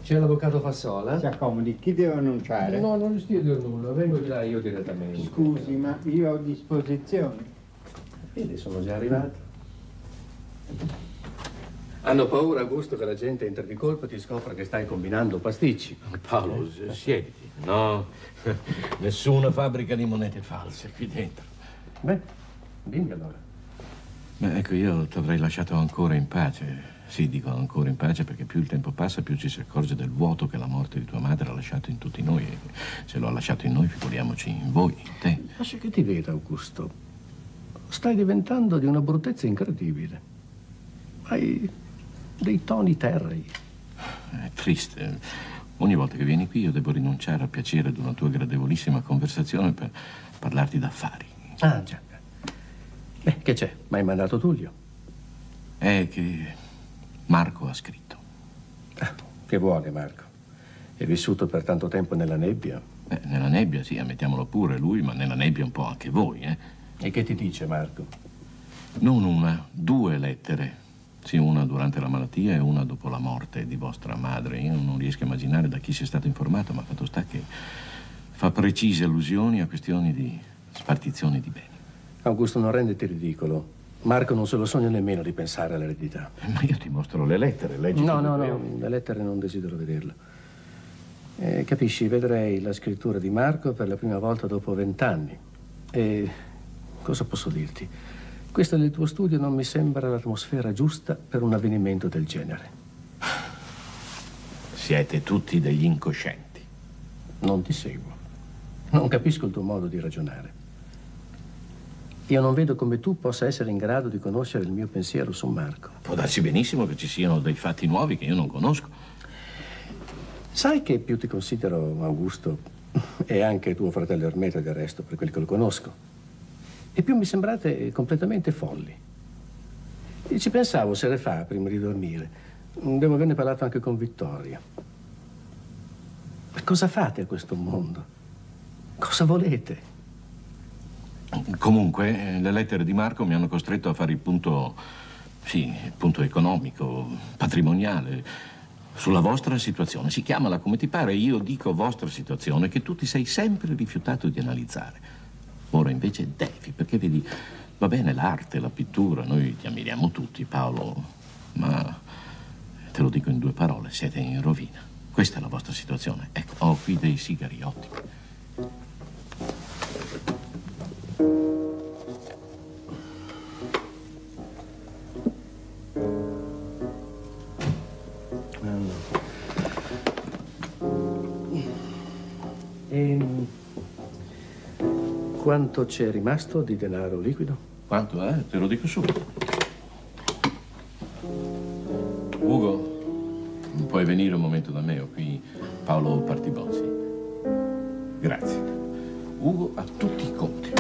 C'è l'avvocato Fassola? Si accomodi, chi devo annunciare? No, non gli stia a dire nulla, vengo di là io direttamente. Scusi, ma io ho disposizione. Vedi, sono già arrivato. Hanno paura, Augusto, che la gente entri di colpo e ti scopra che stai combinando pasticci. Paolo, siediti. No, nessuna fabbrica di monete false qui dentro. Beh, dimmi allora. Beh, ecco, io ti avrei lasciato ancora in pace. Sì, dico ancora in pace perché più il tempo passa, più ci si accorge del vuoto che la morte di tua madre ha lasciato in tutti noi. E se lo ha lasciato in noi, figuriamoci in voi, in te. Lascia che ti veda, Augusto. Stai diventando di una bruttezza incredibile. Hai dei toni terrei. È triste. Ogni volta che vieni qui io devo rinunciare al piacere di una tua gradevolissima conversazione per parlarti d'affari. Ah, già. Beh, che c'è? M'hai mandato Tullio? È che Marco ha scritto. Che vuole, Marco? È vissuto per tanto tempo nella nebbia? Beh, nella nebbia, sì, ammettiamolo pure lui, ma nella nebbia un po' anche voi, eh? E che ti dice, Marco? Non una, 2 lettere. Sì, una durante la malattia e una dopo la morte di vostra madre. Io non riesco a immaginare da chi sia stato informato, ma fatto sta che fa precise allusioni a questioni di spartizione di beni. Augusto, non renditi ridicolo. Marco non se lo sogna nemmeno di pensare all'eredità. Ma io ti mostro le lettere, leggi. No, le lettere non desidero vederle. Capisci, vedrei la scrittura di Marco per la prima volta dopo 20 anni. E cosa posso dirti? Questa del tuo studio non mi sembra l'atmosfera giusta per un avvenimento del genere. Siete tutti degli incoscienti. Non ti seguo. Non capisco il tuo modo di ragionare. Io non vedo come tu possa essere in grado di conoscere il mio pensiero su Marco. Può darsi benissimo che ci siano dei fatti nuovi che io non conosco. Sai che più ti considero Augusto, e anche tuo fratello Ermeto del resto, per quelli che lo conosco, e più mi sembrate completamente folli. E ci pensavo sere fa, prima di dormire. Devo averne parlato anche con Vittoria. Ma cosa fate a questo mondo? Cosa volete? Comunque, le lettere di Marco mi hanno costretto a fare il punto, sì, il punto economico, patrimoniale, sulla vostra situazione. Si chiamala come ti pare, io dico vostra situazione, che tu ti sei sempre rifiutato di analizzare. Ora invece devi, perché vedi, va bene l'arte, la pittura, noi ti ammiriamo tutti, Paolo, ma te lo dico in 2 parole, siete in rovina. Questa è la vostra situazione. Ecco, ho qui dei sigari ottimi. Quanto c'è rimasto di denaro liquido? Quanto, Te lo dico subito. Ugo, puoi venire un momento da me? Ho qui Paolo Partibozzi. Grazie. Ugo ha tutti i conti.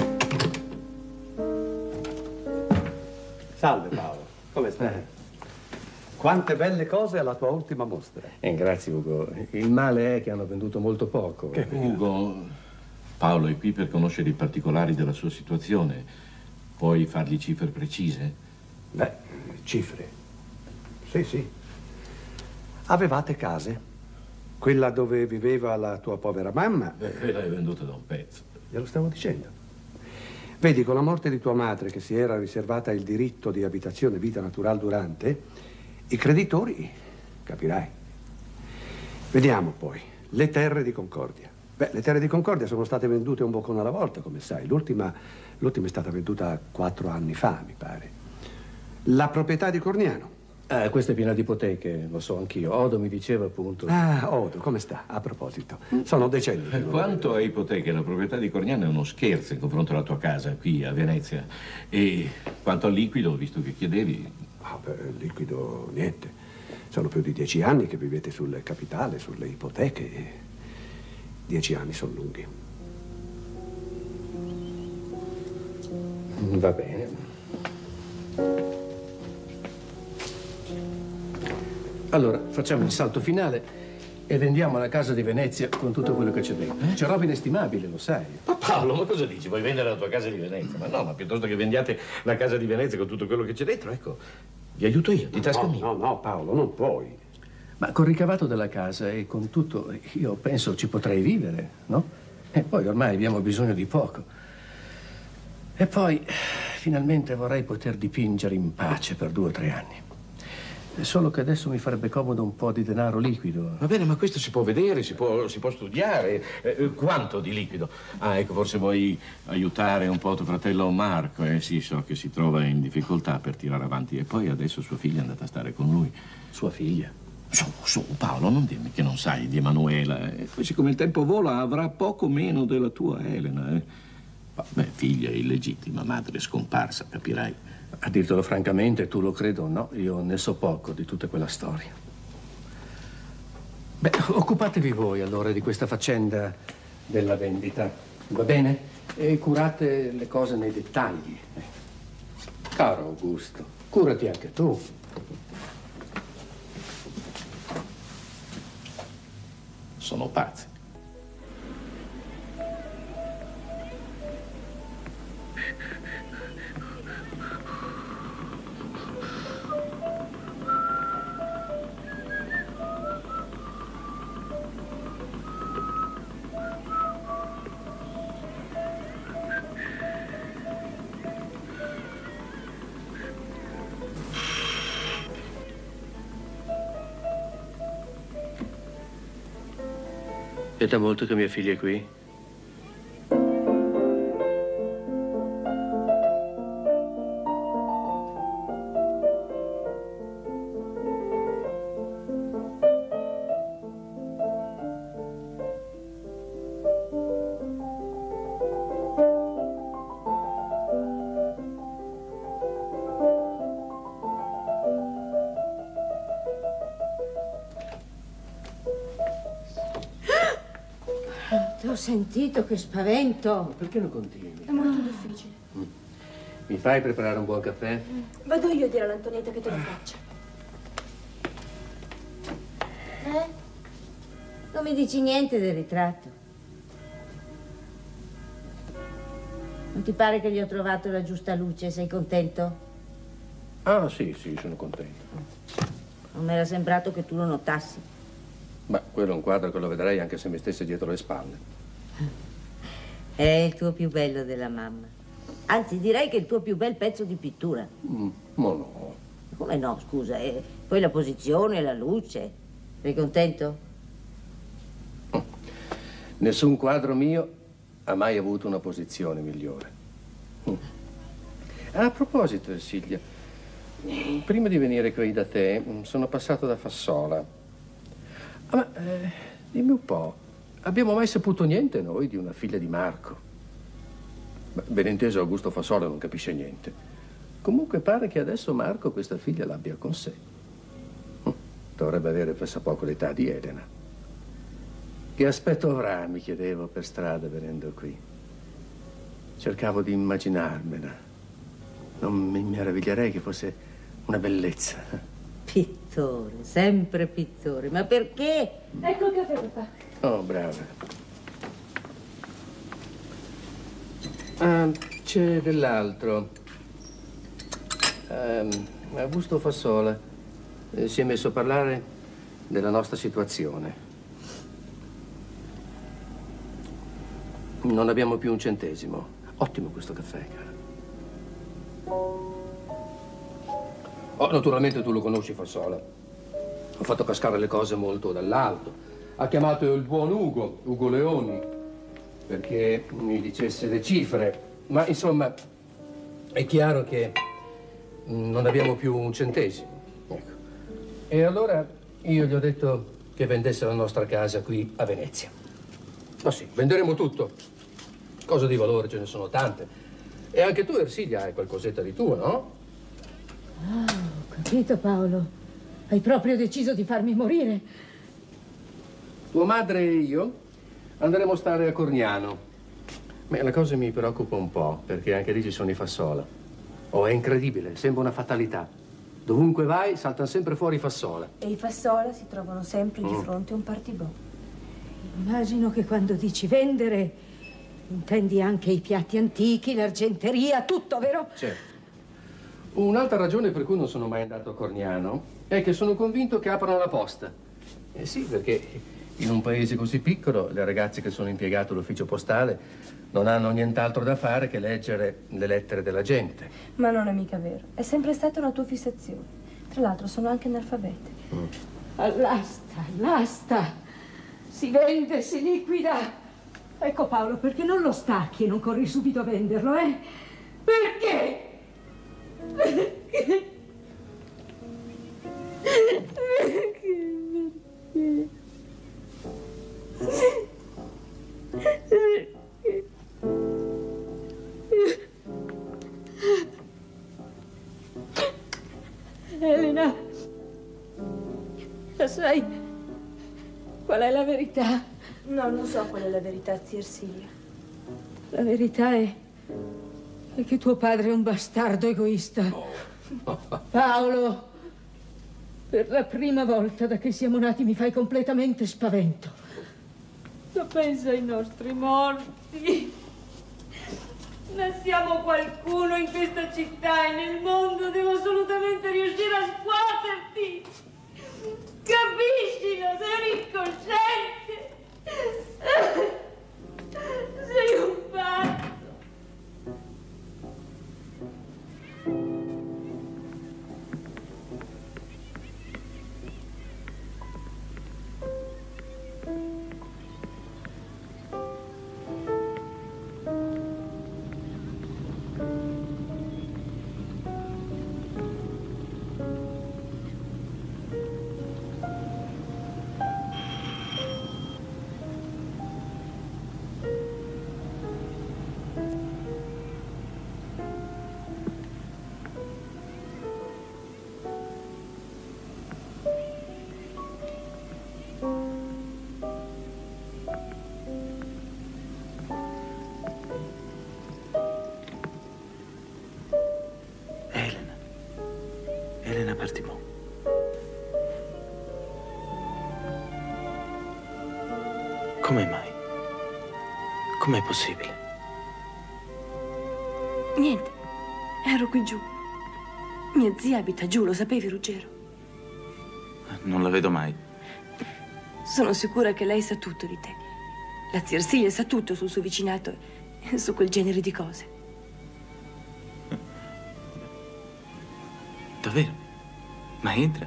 Salve Paolo, come stai? Quante belle cose alla tua ultima mostra. Grazie, Ugo. Il male è che hanno venduto molto poco. Ugo, Paolo è qui per conoscere i particolari della sua situazione. Puoi fargli cifre precise? Beh, cifre. Sì. Avevate case? Quella dove viveva la tua povera mamma? Quella è venduta da un pezzo. Glielo stavo dicendo. Vedi, con la morte di tua madre, che si era riservata il diritto di abitazione vita natural durante, i creditori, capirai. Vediamo poi, le terre di Concordia. Beh, le terre di Concordia sono state vendute un boccone alla volta, come sai. L'ultima è stata venduta 4 anni fa, mi pare. La proprietà di Corniano. Questa è piena di ipoteche, lo so anch'io. Odo mi diceva appunto. Odo, come sta? A proposito, sono decenni. Quanto a ipoteche, la proprietà di Corniano è uno scherzo in confronto alla tua casa qui a Venezia. E quanto al liquido, visto che chiedevi... Liquido niente. Sono più di 10 anni che vivete sul capitale, sulle ipoteche. 10 anni sono lunghi. Va bene. Allora, facciamo il salto finale e vendiamo la casa di Venezia con tutto quello che c'è dentro. C'è roba inestimabile, lo sai. Ma Paolo, ma cosa dici? Vuoi vendere la tua casa di Venezia? Ma no, ma piuttosto che vendiate la casa di Venezia con tutto quello che c'è dentro, ecco, vi aiuto io, di tasca mia. No, Paolo, non puoi. Ma col ricavato della casa e con tutto, io penso ci potrei vivere, no? E poi ormai abbiamo bisogno di poco. E poi, finalmente vorrei poter dipingere in pace per 2 o 3 anni. Solo che adesso mi farebbe comodo un po' di denaro liquido. Va bene, ma questo si può vedere, si può studiare. Quanto di liquido? Ah, ecco, forse vuoi aiutare un po' tuo fratello Marco. Sì, so che si trova in difficoltà per tirare avanti. E poi adesso sua figlia è andata a stare con lui. Sua figlia? Su, Paolo, non dirmi che non sai di Emanuela. Poi, siccome il tempo vola, avrà poco meno della tua Elena. Beh, figlia illegittima, madre scomparsa, capirai. A dirtelo francamente, tu lo credo o no, io ne so poco di tutta quella storia. Beh, occupatevi voi allora di questa faccenda della vendita, va bene? E curate le cose nei dettagli. Caro Augusto, curati anche tu. Sono pazzi. È da molto che mia figlia è qui? T'ho sentito, che spavento. Perché non continui? È molto difficile. Mi fai preparare un buon caffè? Vado io a dire all'Antonietta che te lo faccia. Non mi dici niente del ritratto? Non ti pare che gli ho trovato la giusta luce? Sei contento? Ah, sì, sono contento. Non mi era sembrato che tu lo notassi. Ma quello è un quadro che lo vedrei anche se mi stesse dietro le spalle. È il tuo più bello della mamma. Anzi, direi che è il tuo più bel pezzo di pittura. Ma no. Come no, scusa? Poi la posizione, la luce. Sei contento? Nessun quadro mio ha mai avuto una posizione migliore. A proposito, Ersilia, prima di venire qui da te, sono passato da Fassola. Ma dimmi un po', abbiamo mai saputo niente noi di una figlia di Marco? Ben inteso, Augusto Fassola non capisce niente. Comunque pare che adesso Marco questa figlia l'abbia con sé. Dovrebbe avere pressappoco l'età di Elena. Che aspetto avrà, mi chiedevo per strada venendo qui. Cercavo di immaginarmela. Non mi meraviglierei che fosse una bellezza. Pittore, sempre pittore. Ma perché? Ecco il caffè, papà. Oh, brava. C'è dell'altro. Augusto Fassola si è messo a parlare della nostra situazione. Non abbiamo più un centesimo. Ottimo questo caffè, cara. Oh, naturalmente tu lo conosci, Fassola. Ho fatto cascare le cose molto dall'alto. Ha chiamato il buon Ugo Leoni, perché mi dicesse le cifre. Ma, insomma, è chiaro che non abbiamo più un centesimo. Ecco. E allora io gli ho detto che vendesse la nostra casa qui a Venezia. Ma sì, venderemo tutto. Cose di valore ce ne sono tante. E anche tu, Ersilia, hai qualcosetta di tuo, no? Ah, ho capito, Paolo. Hai proprio deciso di farmi morire. Tua madre e io andremo a stare a Corniano. Ma la cosa mi preoccupa un po', perché anche lì ci sono i Fassola. Oh, è incredibile, sembra una fatalità. Dovunque vai, saltano sempre fuori i Fassola. E i Fassola si trovano sempre di fronte a un partibò. Immagino che quando dici vendere, intendi anche i piatti antichi, l'argenteria, tutto, vero? Certo. Un'altra ragione per cui non sono mai andato a Corniano è che sono convinto che aprano la posta. Sì, perché in un paese così piccolo le ragazze che sono impiegate all'ufficio postale non hanno nient'altro da fare che leggere le lettere della gente. Ma non è mica vero. È sempre stata una tua fissazione. Tra l'altro sono anche analfabete. All'asta, all'asta. Si vende, si liquida. Ecco Paolo, perché non lo stacchi e non corri subito a venderlo, eh? Perché? Perché? Elena, lo sai qual è la verità? No, non so qual è la verità, zia Ersilia. La verità è che tuo padre è un bastardo egoista. Paolo, per la prima volta da che siamo nati mi fai completamente spavento. Tu pensa ai nostri morti. Ne siamo qualcuno in questa città e nel mondo. Devo assolutamente riuscire a scuoterti. Capiscilo, sei un incosciente. Sei un pazzo. Elena Pertimò. Come mai? Com'è possibile? Niente, ero qui giù. Mia zia abita giù, lo sapevi, Ruggero? Non la vedo mai. Sono sicura che lei sa tutto di te. La zia Ersilia sa tutto sul suo vicinato e su quel genere di cose. Davvero? Ma entra.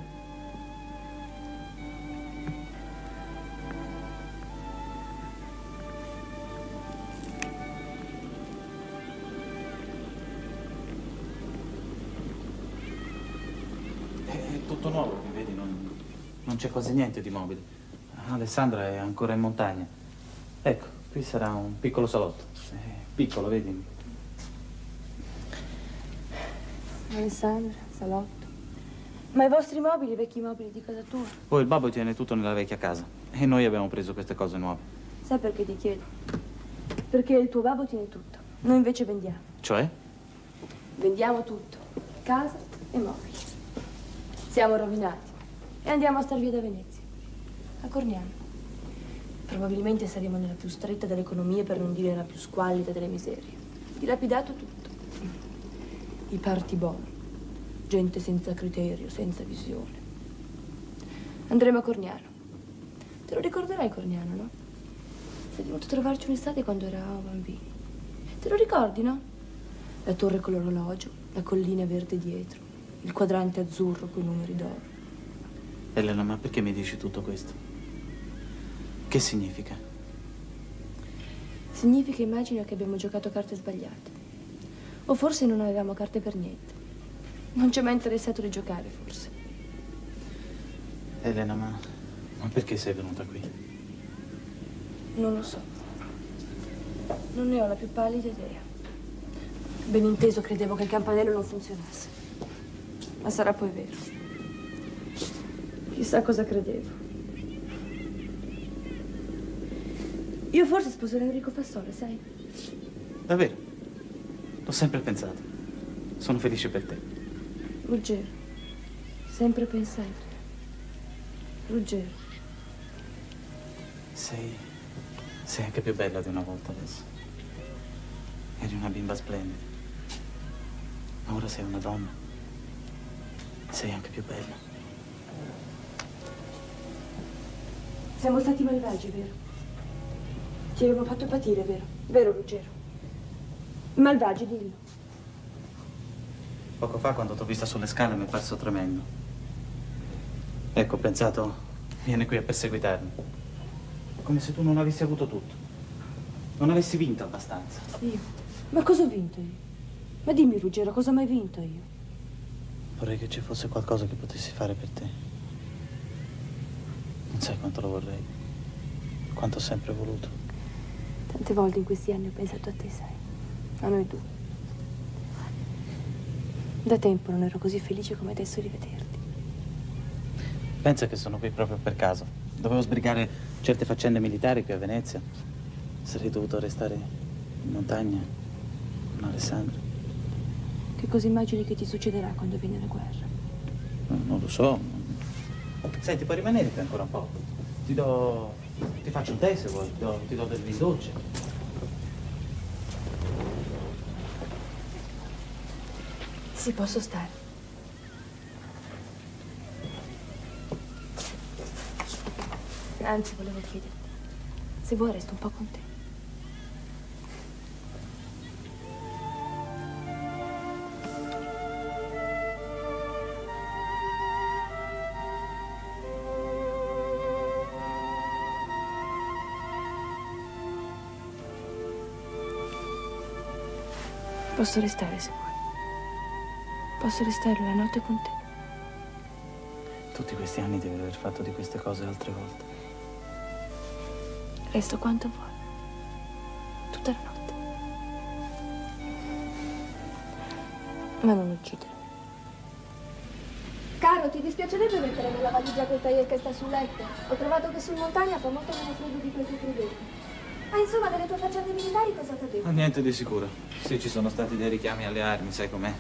È tutto nuovo, mi vedi? Non c'è quasi niente di mobile. Alessandra è ancora in montagna. Ecco, qui sarà un piccolo salotto. È piccolo, vedi? Alessandra, salotto. Ma i vostri mobili, i vecchi mobili di casa tua? Poi il babbo tiene tutto nella vecchia casa e noi abbiamo preso queste cose nuove. Sai perché ti chiedo? Perché il tuo babbo tiene tutto. Noi invece vendiamo. Cioè? Vendiamo tutto. Casa e mobili. Siamo rovinati e andiamo a star via da Venezia. A Corniano. Probabilmente saremo nella più stretta dell'economia, per non dire nella più squallida delle miserie. Dilapidato tutto. I party bomb. Gente senza criterio, senza visione. Andremo a Corniano. Te lo ricorderai Corniano, no? Sei venuto a trovarci un'estate quando eravamo bambini. Te lo ricordi, no? La torre con l'orologio, la collina verde dietro, il quadrante azzurro con i numeri d'oro. Elena, ma perché mi dici tutto questo? Che significa? Significa, immagino, che abbiamo giocato carte sbagliate. O forse non avevamo carte per niente. Non ci è mai interessato di giocare, forse. Elena, ma perché sei venuta qui? Non lo so. Non ne ho la più pallida idea. Ben inteso, credevo che il campanello non funzionasse. Ma sarà poi vero. Chissà cosa credevo. Io forse sposerò Enrico Fassone, sai? Davvero? L'ho sempre pensato. Sono felice per te. Ruggero, sempre pensato. Ruggero. Sei anche più bella di una volta adesso. Eri una bimba splendida. Ma ora sei una donna. Sei anche più bella. Siamo stati malvagi, vero? Ci avevamo fatto patire, vero? Vero, Ruggero? Malvagi, dillo. Poco fa, quando t'ho vista sulle scale, mi è parso tremendo. Ecco, ho pensato, viene qui a perseguitarmi. Come se tu non avessi avuto tutto. Non avessi vinto abbastanza. Io? Ma cosa ho vinto io? Ma dimmi, Ruggero, cosa ho mai vinto io? Vorrei che ci fosse qualcosa che potessi fare per te. Non sai quanto lo vorrei. Quanto ho sempre voluto. Tante volte in questi anni ho pensato a te, sai. A noi due. Da tempo non ero così felice come adesso di vederti. Pensa che sono qui proprio per caso. Dovevo sbrigare certe faccende militari qui a Venezia. Sarei dovuto restare in montagna con Alessandra. Che cosa immagini che ti succederà quando viene la guerra? Non lo so. Senti, puoi rimanere qui ancora un po'? Ti faccio un tè se vuoi, ti do del vino dolce. Sì, posso stare. Anzi, volevo chiederti, se vuoi resto un po' con te. Posso restare se vuoi. Posso restare la notte con te. Tutti questi anni devi aver fatto di queste cose altre volte. Resto quanto vuoi. Tutta la notte. Ma non uccidermi. Caro, ti dispiacerebbe mettere nella valigia quel taglier che sta sul letto? Ho trovato che su montagna fa molto meno freddo di quel che credevi. Ah, insomma, delle tue faccende militari cosa ti ha detto? Ma niente di sicuro. Sì, ci sono stati dei richiami alle armi, sai com'è.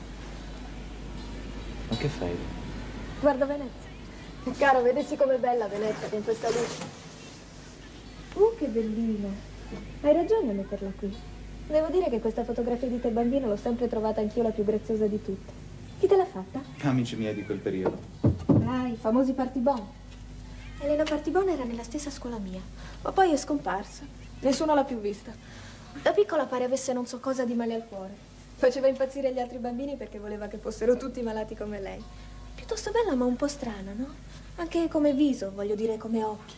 Ma che fai? Guarda Venezia. Caro, vedessi com'è bella Venezia con questa luce. Che bellina. Hai ragione a metterla qui. Devo dire che questa fotografia di te bambino l'ho sempre trovata anch'io la più graziosa di tutte. Chi te l'ha fatta? Amici miei di quel periodo. Ah, i famosi Partibon. Elena Partibon era nella stessa scuola mia, ma poi è scomparsa. Nessuno l'ha più vista. Da piccola pare avesse non so cosa di male al cuore. Faceva impazzire gli altri bambini perché voleva che fossero tutti malati come lei. Piuttosto bella ma un po' strana, no? Anche come viso, voglio dire come occhi.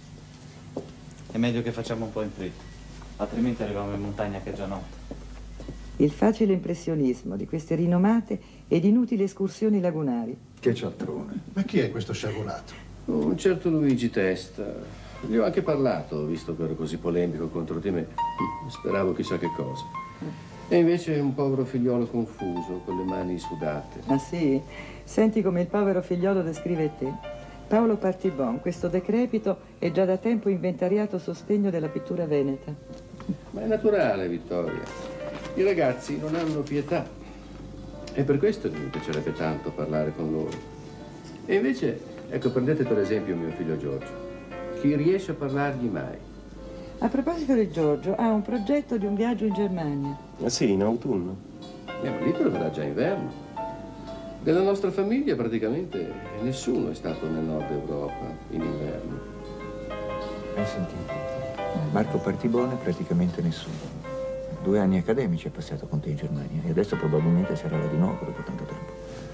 È meglio che facciamo un po' in fretta, altrimenti arriviamo in montagna che è già notte. Il facile impressionismo di queste rinomate ed inutili escursioni lagunari. Che cialtrone. Ma chi è questo sciagurato? Un certo Luigi Testa. Gli ho anche parlato, visto che ero così polemico contro di me. Speravo chissà che cosa. E invece è un povero figliolo confuso, con le mani sudate. Ah sì? Senti come il povero figliolo descrive te. Paolo Partibon, questo decrepito, è già da tempo inventariato sostegno della pittura veneta. Ma è naturale, Vittoria. I ragazzi non hanno pietà. E per questo mi piacerebbe tanto parlare con loro. E invece, ecco, prendete per esempio mio figlio Giorgio. Chi riesce a parlargli mai? A proposito di Giorgio, ha un progetto di un viaggio in Germania. Ah sì, in autunno. Ma lì troverà già inverno. Della nostra famiglia praticamente nessuno è stato nel nord Europa in inverno. Hai sentito? Marco Partibone praticamente nessuno. 2 anni accademici ha passato con te in Germania e adesso probabilmente sarà là di nuovo dopo tanto tempo.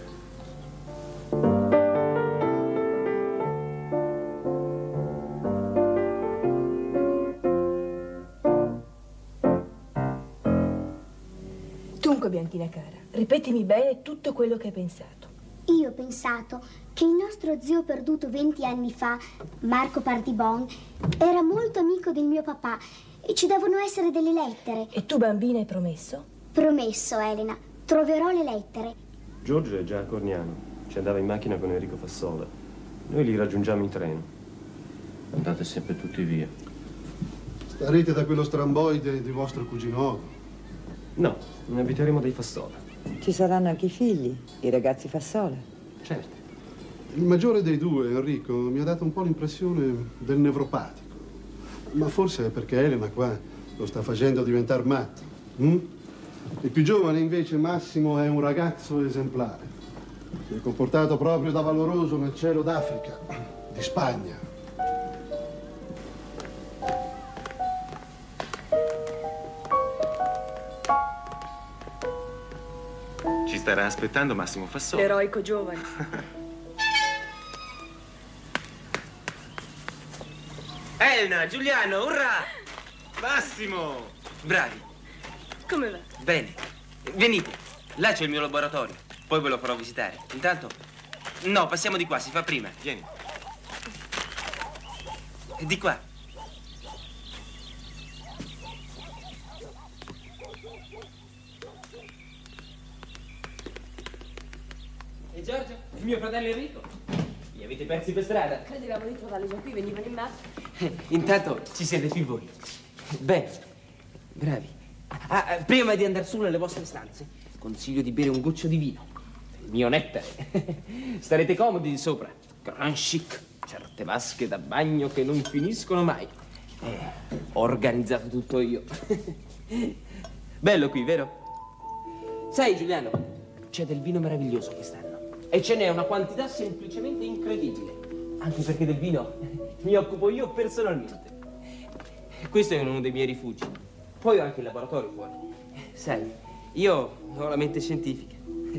Dunque, Bianchina cara, ripetimi bene tutto quello che hai pensato. Io ho pensato che il nostro zio perduto 20 anni fa, Marco Partibon, era molto amico del mio papà e ci devono essere delle lettere. E tu, bambina, hai promesso? Promesso, Elena. Troverò le lettere. Giorgio è già a Corniano. Ci andava in macchina con Enrico Fassola. Noi li raggiungiamo in treno. Andate sempre tutti via. Starete da quello stramboide di vostro cugino Odo? No, ne abiteremo dei Fassola. Ci saranno anche i figli, i ragazzi Fassola. Certo. Il maggiore dei due, Enrico, mi ha dato un po' l'impressione del nevropatico. Ma forse è perché Elena qua lo sta facendo diventare matto. Il più giovane, invece, Massimo, è un ragazzo esemplare. Si è comportato proprio da valoroso nel cielo d'Africa, di Spagna. Ci starà aspettando Massimo Fassone. L'eroico giovane. Elena, Giuliano, urrà! Massimo! Bravi. Come va? Bene. Venite. Là c'è il mio laboratorio. Poi ve lo farò visitare. Intanto... No, passiamo di qua, si fa prima. Vieni. Di qua. E Giorgio? Il mio fratello Enrico? Li avete persi per strada? Credevamo di trovarli già qui, venivano in macchina. Intanto ci siete qui voi. Bene, bravi. Prima di andare su nelle vostre stanze, consiglio di bere un goccio di vino. Il mio nettare. Starete comodi di sopra. Gran chic. Certe vasche da bagno che non finiscono mai. Ho organizzato tutto io. Bello qui, vero? Sai, Giuliano, c'è del vino meraviglioso quest'anno. E ce n'è una quantità semplicemente incredibile. Anche perché del vino mi occupo io personalmente. Questo è uno dei miei rifugi. Poi ho anche il laboratorio fuori. Sai, io ho la mente scientifica.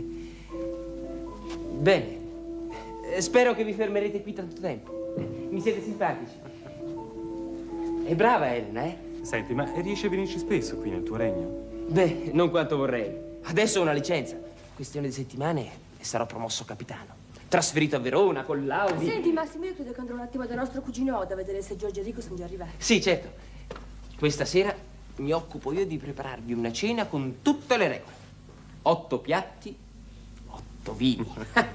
Bene. Spero che vi fermerete qui tanto tempo. Mi siete simpatici. È brava Elena, eh? Senti, ma riesci a venirci spesso qui nel tuo regno? Beh, non quanto vorrei. Adesso ho una licenza. Questione di settimane e sarò promosso capitano. Trasferito a Verona con l'Audi. Senti Massimo, io credo che andrò un attimo da nostro cugino Odo a vedere se Giorgio e Enrico sono già arrivati. Sì, certo. Questa sera mi occupo io di prepararvi una cena con tutte le regole. 8 piatti, 8 vini.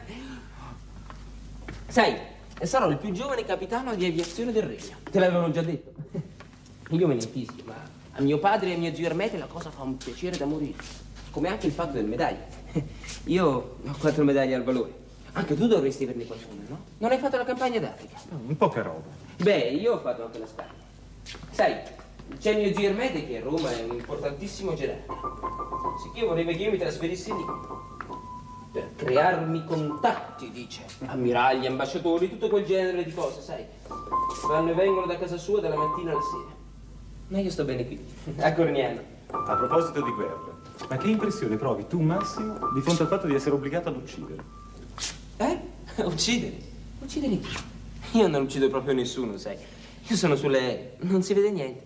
Sai, sarò il più giovane capitano di aviazione del regno. Te l'avevano già detto. Io me ne infischio, ma a mio padre e a mio zio Ermete la cosa fa un piacere da morire. Come anche il fatto delle medaglie. Io ho 4 medaglie al valore. Anche tu dovresti averne qualcuna, no? Non hai fatto la campagna d'Africa? Un poca roba. Beh, io ho fatto anche la Spagna. Sai, c'è mio zio Ermete che a Roma è un importantissimo gerarca. Sicché vorrebbe che io mi trasferissi lì. Per crearmi contatti, dice. Ammiragli, ambasciatori, tutto quel genere di cose, sai. Vanno e vengono da casa sua dalla mattina alla sera. Ma io sto bene qui, a Corniano. A proposito di guerra, ma che impressione provi tu, Massimo, di fronte al fatto di essere obbligato ad uccidere? Uccidere? Uccidere chi? Io non uccido proprio nessuno, sai. Io sono sulle... non si vede niente.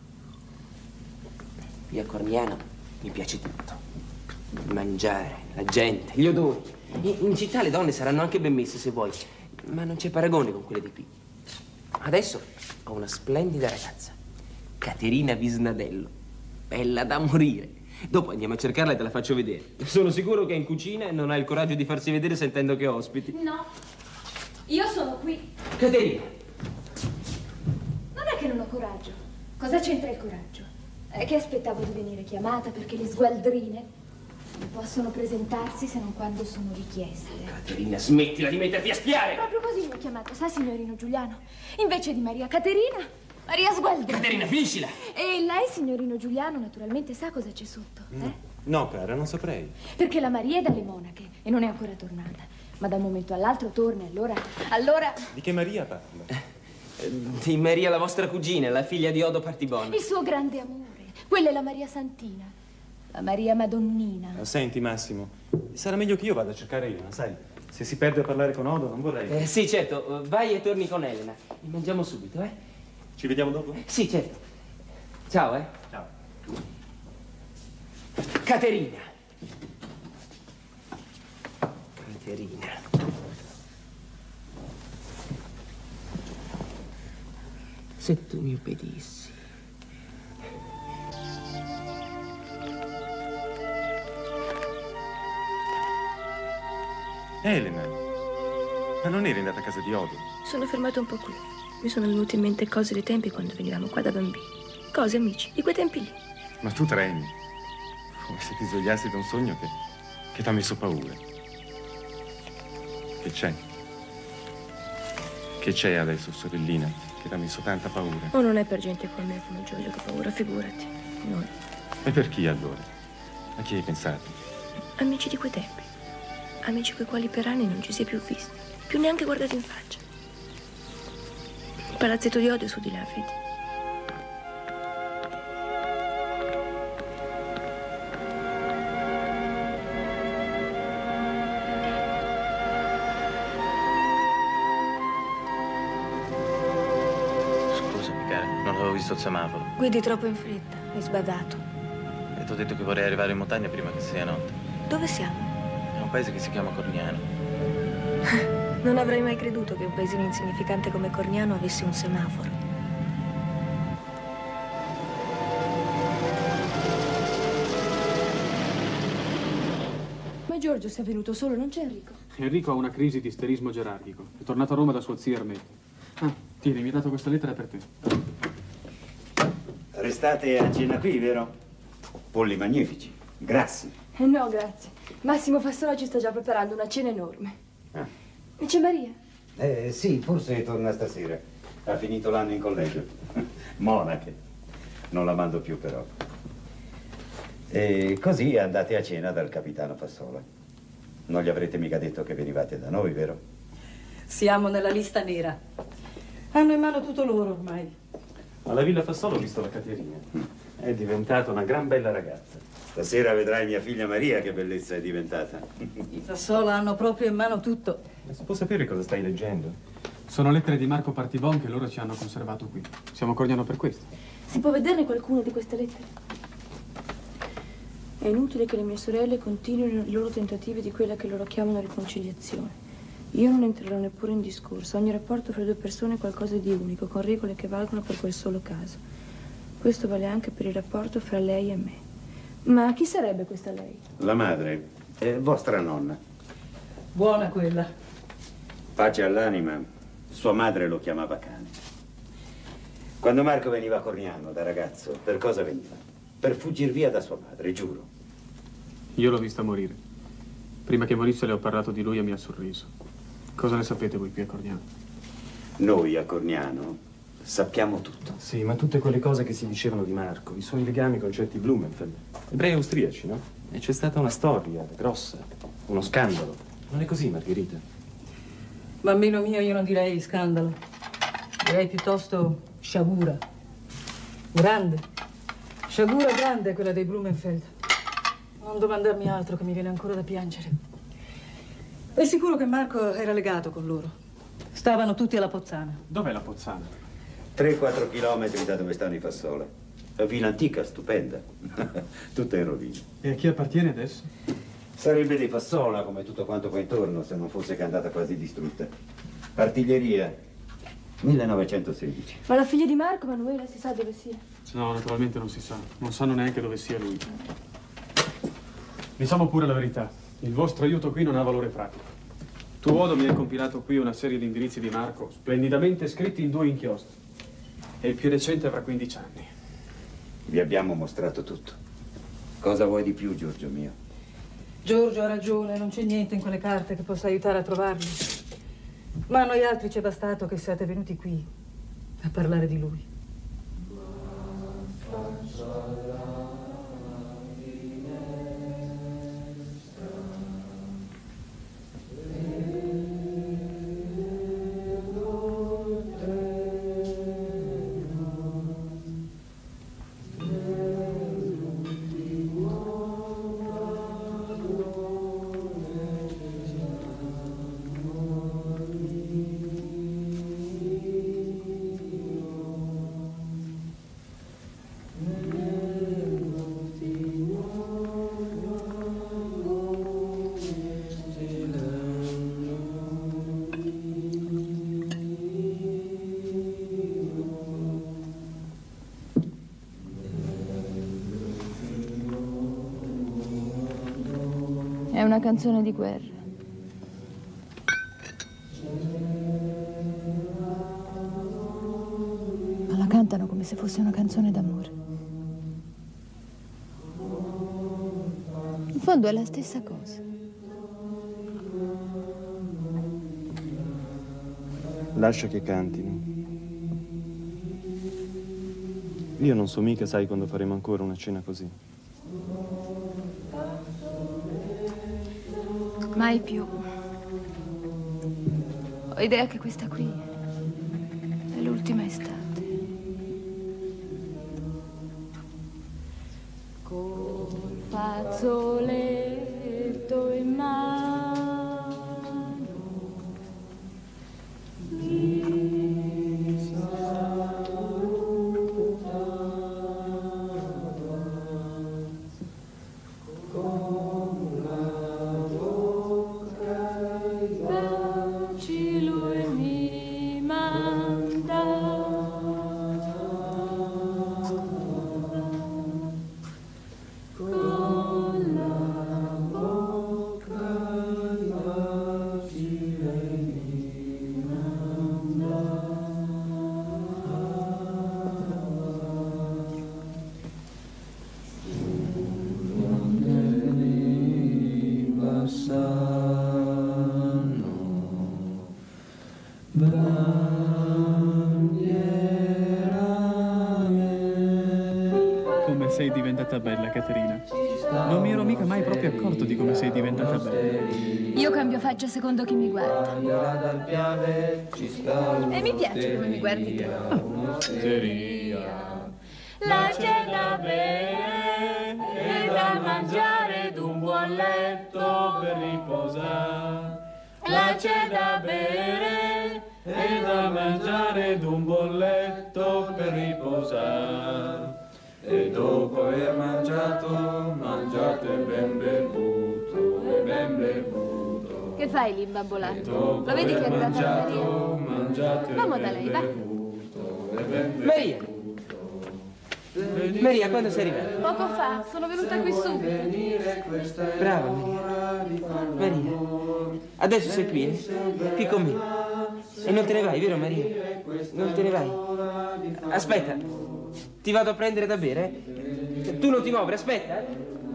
Qui a Corniano mi piace tutto. Il mangiare, la gente, gli odori. In città le donne saranno anche ben messe se vuoi, ma non c'è paragone con quelle di qui. Adesso ho una splendida ragazza, Caterina Visnadello, bella da morire. Dopo andiamo a cercarla e te la faccio vedere. Sono sicuro che è in cucina e non ha il coraggio di farsi vedere sentendo che ho ospiti. No, io sono qui. Caterina! Non è che non ho coraggio. Cosa c'entra il coraggio? È che aspettavo di venire chiamata perché le sgualdrine non possono presentarsi se non quando sono richieste. Caterina, smettila di metterti a spiare! Proprio così mi ho chiamato, sa, signorino Giuliano? Invece di Maria Caterina, Maria Sgualdrina. Caterina, finiscila! E lei, signorino Giuliano, naturalmente sa cosa c'è sotto, eh? No, cara, non saprei. Perché la Maria è dalle monache e non è ancora tornata. Ma da un momento all'altro torna, allora... Di che Maria parla? Di Maria, la vostra cugina, la figlia di Odo Partibon. Il suo grande amore. Quella è la Maria Santina. La Maria Madonnina. Senti, Massimo, sarà meglio che io vada a cercare Elena, sai? Se si perde a parlare con Odo, non vorrei. Sì, certo. Vai e torni con Elena. Li mangiamo subito, eh? Ci vediamo dopo? Sì, certo. Ciao, eh? Ciao. Caterina. Caterina. Se tu mi obbedissi. Elena, ma non eri andata a casa di Odo? Sono fermato un po' qui. Mi sono venute in mente cose dei tempi quando venivamo qua da bambini. Cose, amici, di quei tempi lì. Ma tu tremi, come se ti svegliassi da un sogno che ti ha messo paura. Che c'è? Che c'è adesso, sorellina, che ti ha messo tanta paura? Oh, non è per gente come me, come Giorgio, che paura, figurati. Noi. E per chi allora? A chi hai pensato? Amici di quei tempi. Amici coi quali per anni non ci si è più visti, più neanche guardati in faccia. Il palazzetto di Odo è su di là, vedi? avevo visto il semaforo. Guidi troppo in fretta, hai sbadato. E ti ho detto che vorrei arrivare in montagna prima che sia notte. Dove siamo? È un paese che si chiama Corniano. Non avrei mai creduto che un paesino insignificante come Corniano avesse un semaforo. Ma Giorgio sei venuto solo, non c'è Enrico? Enrico ha una crisi di isterismo gerarchico. È tornato a Roma da suo zio Ermeto. Ah, tieni, mi ha dato questa lettera per te. Restate a cena qui, vero? Polli magnifici, grassi. No, grazie. Massimo Fassola ci sta già preparando una cena enorme. Ah. E c'è Maria? Sì, forse torna stasera. Ha finito l'anno in collegio. Monache. Non la mando più, però. E così andate a cena dal capitano Fassola. Non gli avrete mica detto che venivate da noi, vero? Siamo nella lista nera. Hanno in mano tutto loro ormai. Alla Villa Fassola ho visto la Caterina. È diventata una gran bella ragazza. Stasera vedrai mia figlia Maria che bellezza è diventata. I Fassola hanno proprio in mano tutto. Ma si può sapere cosa stai leggendo? Sono lettere di Marco Partibon che loro ci hanno conservato qui. Siamo a Corniano per questo. Si può vederne qualcuna di queste lettere? È inutile che le mie sorelle continuino i loro tentativi di quella che loro chiamano riconciliazione. Io non entrerò neppure in discorso. Ogni rapporto fra due persone è qualcosa di unico, con regole che valgono per quel solo caso. Questo vale anche per il rapporto fra lei e me. Ma chi sarebbe questa lei? La madre, vostra nonna. Buona quella. Pace all'anima, sua madre lo chiamava cane. Quando Marco veniva a Corniano da ragazzo, per cosa veniva? Per fuggir via da sua madre, giuro. Io l'ho vista morire. Prima che morisse le ho parlato di lui e mi ha sorriso. Cosa ne sapete voi qui a Corniano? Noi a Corniano sappiamo tutto. Sì, ma tutte quelle cose che si dicevano di Marco, i suoi legami con certi Blumenfeld, ebrei austriaci, no? E c'è stata una storia grossa, uno scandalo. Non è così, Margherita? Bambino mio, io non direi scandalo. Direi piuttosto sciagura. Grande. Sciagura grande quella dei Blumenfeld. Non domandarmi altro che mi viene ancora da piangere. È sicuro che Marco era legato con loro. Stavano tutti alla Pozzana. Dov'è la Pozzana? 3-4 chilometri da dove stanno i Fassola. Una villa antica, stupenda. Tutta in rovina. E a chi appartiene adesso? Sarebbe dei Fassola, come tutto quanto qua intorno, se non fosse che è andata quasi distrutta. Artiglieria, 1916. Ma la figlia di Marco, Manuela, si sa dove sia? No, naturalmente non si sa. Non sanno neanche dove sia lui. Diciamo pure la verità. Il vostro aiuto qui non ha valore pratico. Tuodo mi ha compilato qui una serie di indirizzi di Marco, splendidamente scritti in 2 inchiostri. E il più recente avrà 15 anni. Vi abbiamo mostrato tutto. Cosa vuoi di più, Giorgio mio? Giorgio ha ragione, non c'è niente in quelle carte che possa aiutare a trovarli. Ma a noi altri ci è bastato che siate venuti qui a parlare di lui. È una canzone di guerra. Ma la cantano come se fosse una canzone d'amore. In fondo è la stessa cosa. Lascia che cantino. Io non so mica, sai, quando faremo ancora una cena così. Mai più. Ho idea che questa qui è l'ultima estate. Col fazzoletto in mano mi sa diventata bella, Caterina. Non mi ero mica mai proprio accorto di come sei diventata bella. Io cambio faccia secondo chi mi guarda. E mi piace come mi guardi te. La c'è da bere e da mangiare ed un buon letto per riposare. La c'è da bere e da mangiare ed un buon letto per riposare. E dopo aver mangiato, mangiate ben bevuto e ben bevuto. Che fai lì, imbambolato? Lo vedi che è arrivata la Maria? Vamo da lei, va. Maria! Maria, quando sei arrivata? Poco fa, sono venuta qui su. Brava Maria. Maria, adesso sei qui, qui con me. E non te ne vai, vero Maria? Non te ne vai. Aspetta, ti vado a prendere da bere, Tu non ti muovere, aspetta.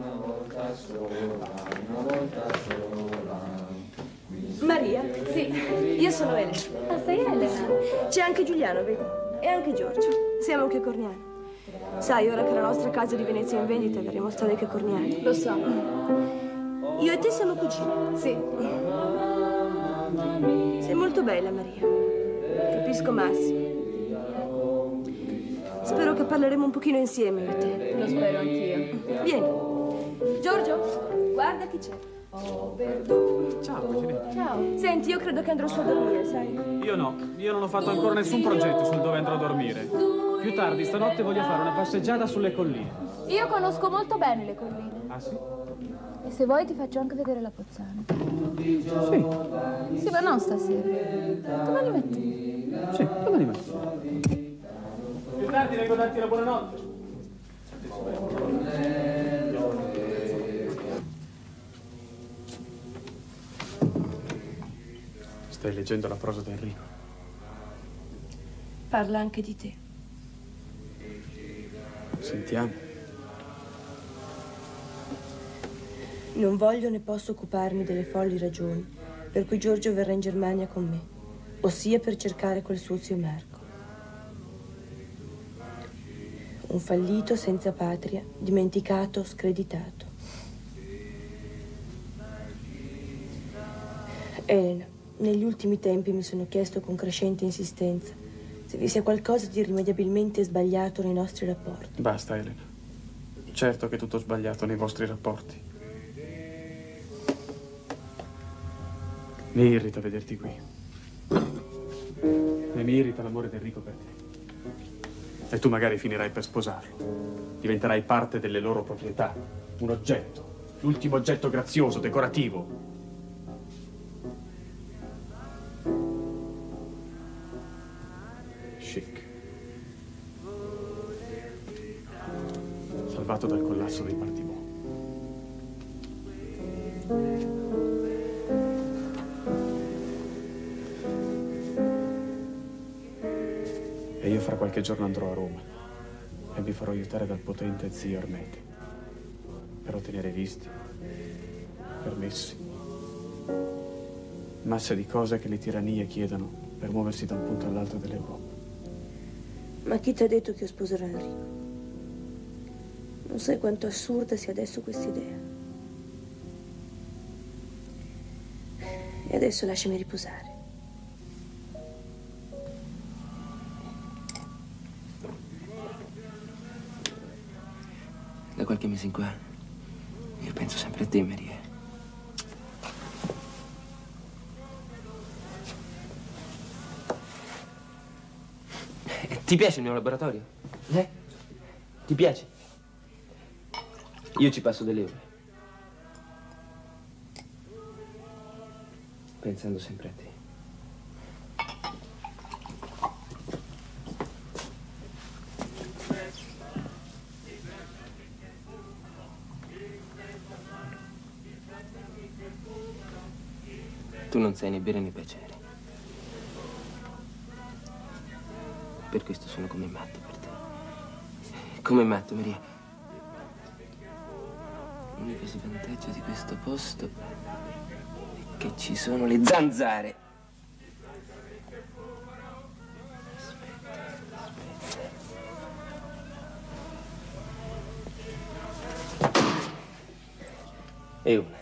Maria? Sì, io sono Elena. Ah, sei Elena? C'è anche Giuliano, vedi? E anche Giorgio. Siamo anche corniani. Sai, ora che la nostra casa di Venezia è in vendita, verremo stare che corniani. Lo so. Io e te siamo cugine. Sì. Sei molto bella, Maria. Capisco Massimo. Spero che parleremo un pochino insieme, io e te. Lo spero anch'io. Vieni. Giorgio, guarda chi c'è. Ciao, Presidente. Ciao. Senti, io credo che andrò su a dormire, sai? Io no, io non ho fatto ancora nessun progetto sul dove andrò a dormire. Più tardi stanotte voglio fare una passeggiata sulle colline. Io conosco molto bene le colline. Ah, sì? E se vuoi ti faccio anche vedere la Pozzana. Sì. Sì, ma non stasera. Domani mattina. Sì, domani mattina. Più tardi vengo a darti la buonanotte. Stai leggendo la prosa di Enrico. Parla anche di te. Sentiamo. Non voglio né posso occuparmi delle folli ragioni per cui Giorgio verrà in Germania con me, ossia per cercare quel suo zio Marco. Un fallito senza patria, dimenticato, screditato. Elena, negli ultimi tempi mi sono chiesto con crescente insistenza se vi sia qualcosa di irrimediabilmente sbagliato nei nostri rapporti. Basta, Elena. Certo che è tutto sbagliato nei vostri rapporti. Mi irrita vederti qui. E mi irrita l'amore di Enrico per te. E tu magari finirai per sposarlo. Diventerai parte delle loro proprietà. Un oggetto. L'ultimo oggetto grazioso, decorativo. Chic. Salvato dal collasso dei Partibon. E io fra qualche giorno andrò a Roma e mi farò aiutare dal potente zio Ermete per ottenere visti, permessi, masse di cose che le tirannie chiedono per muoversi da un punto all'altro dell'Europa. Ma chi ti ha detto che io sposerò Enrico? Non sai quanto assurda sia adesso questa idea. E adesso lasciami riposare. Da qualche mese in qua, io penso sempre a te, Maria. Ti piace il mio laboratorio? Ti piace? Io ci passo delle ore. Pensando sempre a te. Tu non sai né bere né piacere. Per questo sono come matto per te. Come matto, Maria. L'unico svantaggio di questo posto è che ci sono le zanzare. Aspetta. e una.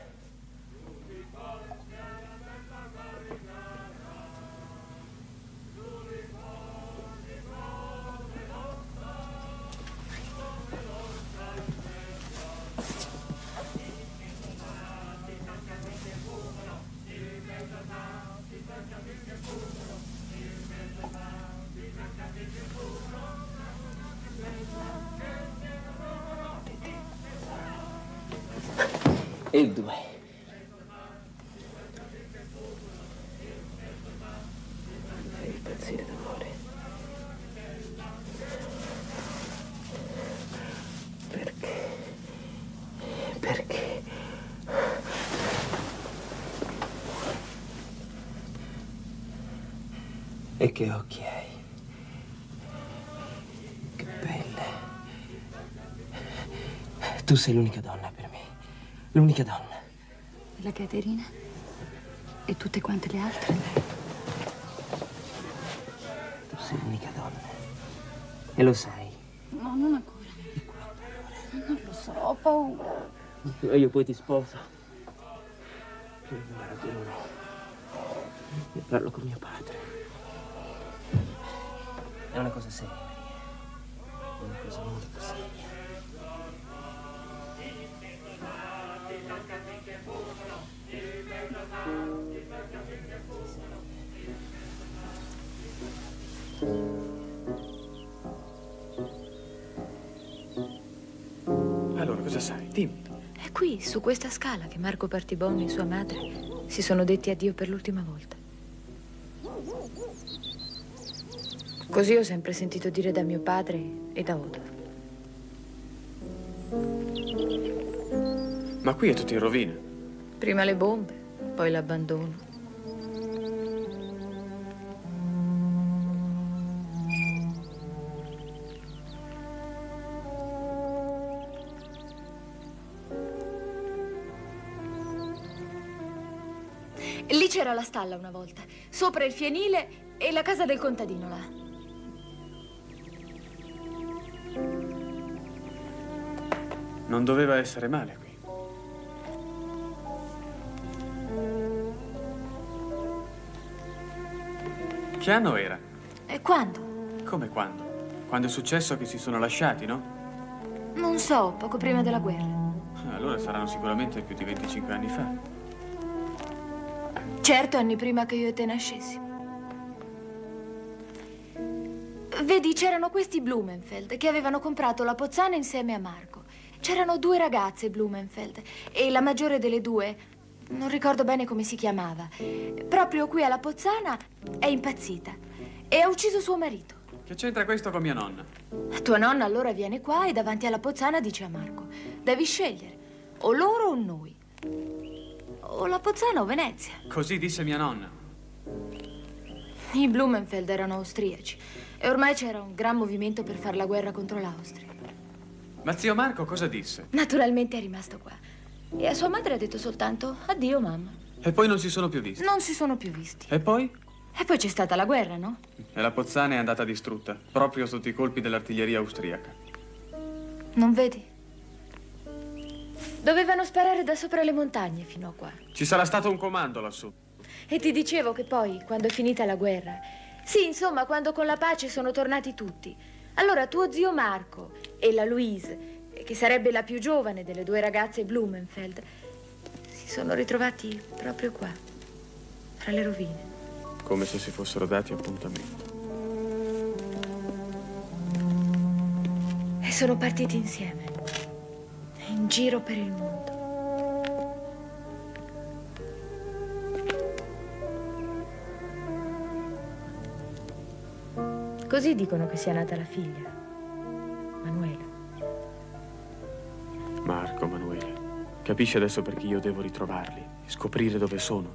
E il 2. Fai impazzire d'amore. Perché? Perché? E che occhi hai? Che pelle. Tu sei l'unica donna per me. L'unica donna. La Caterina? E tutte quante le altre? Tu sei l'unica donna. E lo sai. No, non ancora. Non lo so, ho paura. Io poi ti sposo. Io imparo a dire no. Io parlo con mio padre. È una cosa seria, Maria. È una cosa molto seria. Allora, cosa sai? Dimmi. È qui, su questa scala, che Marco Partibon e sua madre si sono detti addio per l'ultima volta. Così ho sempre sentito dire da mio padre e da Odo. Ma qui è tutto in rovina. Prima le bombe, poi l'abbandono. Lì c'era la stalla una volta, sopra il fienile e la casa del contadino là. Non doveva essere male qui. Che anno era? E quando? Come quando? Quando è successo che si sono lasciati, no? Non so, poco prima della guerra. Allora saranno sicuramente più di 25 anni fa. Certo, anni prima che io e te nascessimo. Vedi, c'erano questi Blumenfeld che avevano comprato la Pozzana insieme a Marco. C'erano 2 ragazze Blumenfeld e la maggiore delle 2, non ricordo bene come si chiamava, proprio qui alla Pozzana è impazzita e ha ucciso suo marito. Che c'entra questo con mia nonna? Tua nonna allora viene qua e davanti alla Pozzana dice a Marco: devi scegliere, o loro o noi. O la Pozzana o Venezia. Così disse mia nonna. I Blumenfeld erano austriaci e ormai c'era un gran movimento per fare la guerra contro l'Austria. Ma zio Marco cosa disse? Naturalmente è rimasto qua. E a sua madre ha detto soltanto addio, mamma. E poi non si sono più visti? Non si sono più visti. E poi? E poi c'è stata la guerra, no? E la Pozzana è andata distrutta, proprio sotto i colpi dell'artiglieria austriaca. Non vedi? Dovevano sparare da sopra le montagne fino a qua. Ci sarà stato un comando lassù. E ti dicevo che poi, quando è finita la guerra, sì, insomma, quando con la pace sono tornati tutti, allora tuo zio Marco e la Louise, che sarebbe la più giovane delle 2 ragazze Blumenfeld, si sono ritrovati proprio qua, fra le rovine. Come se si fossero dati appuntamento. E sono partiti insieme, in giro per il mondo. Così dicono che sia nata la figlia, Manuela. Marco, Manuela, capisci adesso perché io devo ritrovarli, scoprire dove sono.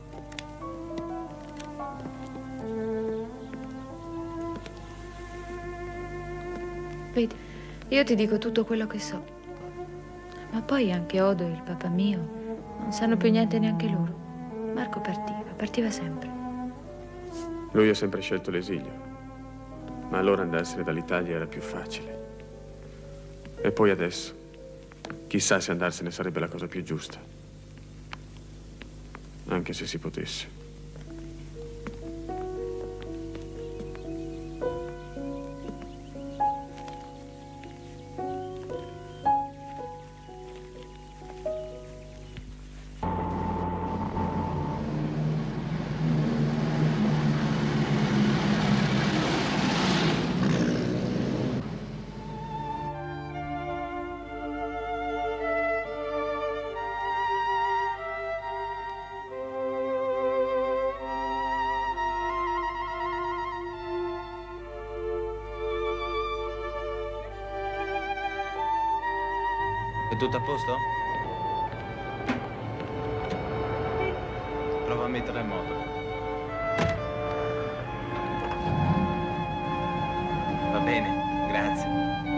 Vedi, io ti dico tutto quello che so. Ma poi anche Odo e il papà mio non sanno più niente neanche loro. Marco partiva sempre. Lui ha sempre scelto l'esilio. Ma allora andarsene dall'Italia era più facile. E poi adesso, chissà se andarsene sarebbe la cosa più giusta. Anche se si potesse. È tutto a posto? Prova a metterla in moto. Va bene, grazie.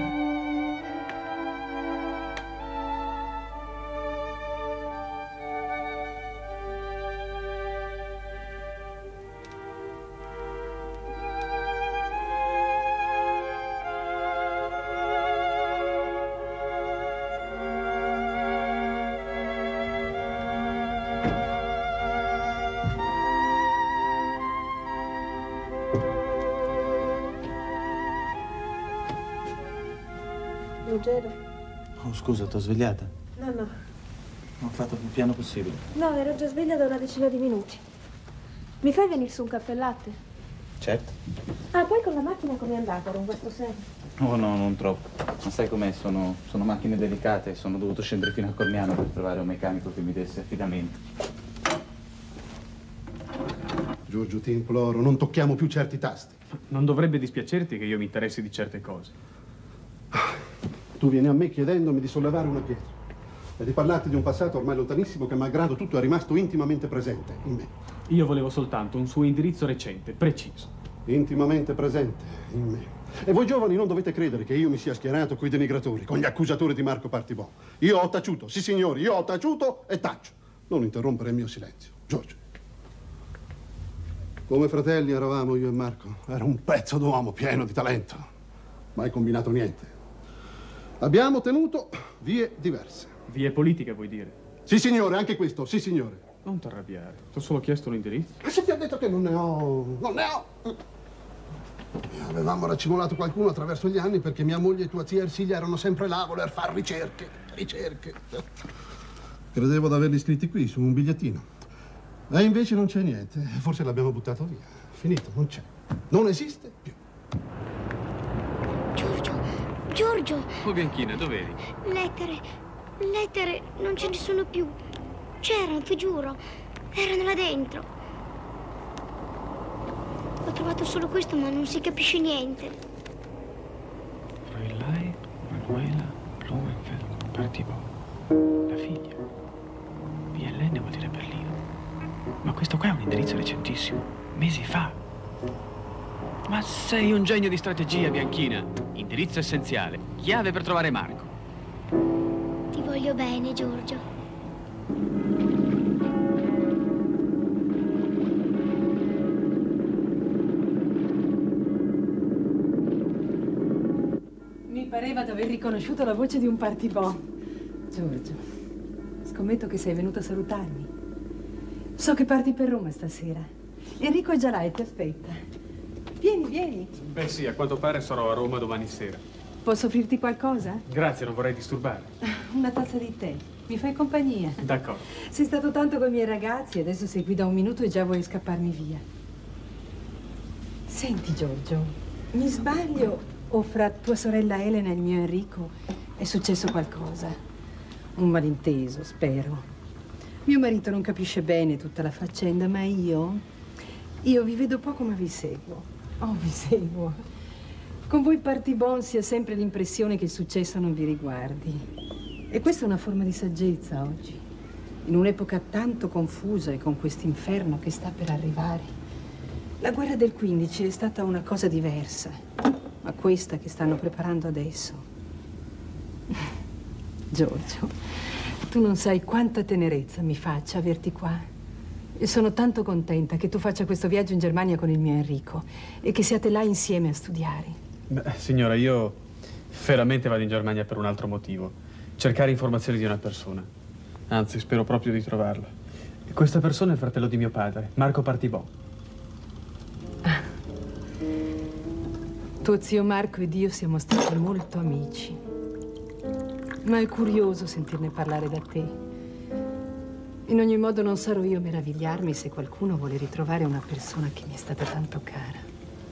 Ruggero? Oh, scusa, t'ho svegliata? No. Ho fatto il piano possibile. No, ero già sveglia da una decina di minuti. Mi fai venire su un caffè e latte? Certo. Ah, poi con la macchina come è andata? Era un guasto serio? Oh no, non troppo. Ma sai com'è? Sono macchine delicate. Sono dovuto scendere fino a Corniano per trovare un meccanico che mi desse affidamento. Giorgio, ti imploro, non tocchiamo più certi tasti. Non dovrebbe dispiacerti che io mi interessi di certe cose. Tu vieni a me chiedendomi di sollevare una pietra e di parlarti di un passato ormai lontanissimo che, malgrado tutto, è rimasto intimamente presente in me. Io volevo soltanto un suo indirizzo recente, preciso. Intimamente presente in me. E voi giovani non dovete credere che io mi sia schierato coi denigratori, con gli accusatori di Marco Partibon. Io ho taciuto, sì signori, io ho taciuto e taccio. Non interrompere il mio silenzio. Giorgio. Come fratelli eravamo io e Marco. Era un pezzo d'uomo pieno di talento. Mai combinato niente. Abbiamo tenuto vie diverse. Vie politiche, vuoi dire? Sì, signore, anche questo, sì, signore. Non ti arrabbiare, ti ho solo chiesto un indirizzo. Ma se ti ho detto che non ne ho... Avevamo raccimolato qualcuno attraverso gli anni perché mia moglie e tua zia Ersilia erano sempre là a voler fare ricerche. Credevo di averli scritti qui, su un bigliettino. E invece non c'è niente. Forse l'abbiamo buttato via. Finito, non c'è. Non esiste più. Giorgio! Oh, Bianchina, dov'eri? Lettere, non ce ne sono più. C'erano, ti giuro. Erano là dentro. Ho trovato solo questo, ma non si capisce niente. Fräulein Manuela Blumenfeld Partibon, la figlia. BLN vuol dire Berlino. Ma questo qua è un indirizzo recentissimo, mesi fa. Ma sei un genio di strategia, Bianchina. Indirizzo essenziale, chiave per trovare Marco. Ti voglio bene, Giorgio. Mi pareva di aver riconosciuto la voce di un Partibon. Giorgio, scommetto che sei venuto a salutarmi. So che parti per Roma stasera. Enrico è già là e ti aspetta. Vieni. Beh sì, a quanto pare sarò a Roma domani sera. Posso offrirti qualcosa? Grazie, non vorrei disturbare. Una tazza di tè. Mi fai compagnia? D'accordo. Sei stato tanto con i miei ragazzi, adesso sei qui da un minuto e già vuoi scapparmi via. Senti, Giorgio, mi sbaglio o fra tua sorella Elena e il mio Enrico è successo qualcosa? Un malinteso, spero. Mio marito non capisce bene tutta la faccenda, ma io vi vedo poco ma vi seguo. Oh, vi seguo. Con voi Partibon si ha sempre l'impressione che il successo non vi riguardi. E questa è una forma di saggezza oggi, in un'epoca tanto confusa e con quest'inferno che sta per arrivare. La guerra del 15 è stata una cosa diversa, ma questa che stanno preparando adesso. Giorgio, tu non sai quanta tenerezza mi faccia averti qua. E sono tanto contenta che tu faccia questo viaggio in Germania con il mio Enrico e che siate là insieme a studiare. Beh, signora, io veramente vado in Germania per un altro motivo. Cercare informazioni di una persona. Anzi, spero proprio di trovarla. Questa persona è il fratello di mio padre, Marco Partibon. Tuo zio Marco ed io siamo stati molto amici. Ma è curioso sentirne parlare da te. In ogni modo non sarò io a meravigliarmi se qualcuno vuole ritrovare una persona che mi è stata tanto cara.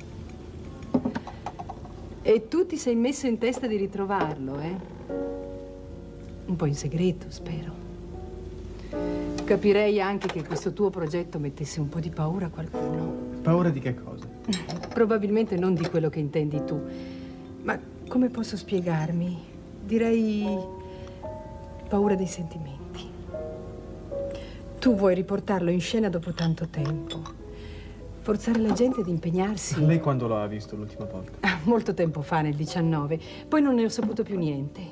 E tu ti sei messo in testa di ritrovarlo, eh? Un po' in segreto, spero. Capirei anche che questo tuo progetto mettesse un po' di paura a qualcuno. Paura di che cosa? Probabilmente non di quello che intendi tu. Ma come posso spiegarmi? Direi paura dei sentimenti. Tu vuoi riportarlo in scena dopo tanto tempo. Forzare la gente ad impegnarsi. Lei quando lo ha visto l'ultima volta? Molto tempo fa, nel 19. Poi non ne ho saputo più niente.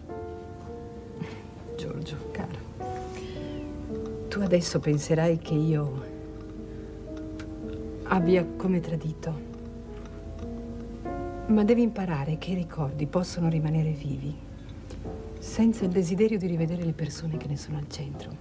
Giorgio, caro, tu adesso penserai che io abbia come tradito. Ma devi imparare che i ricordi possono rimanere vivi senza il desiderio di rivedere le persone che ne sono al centro.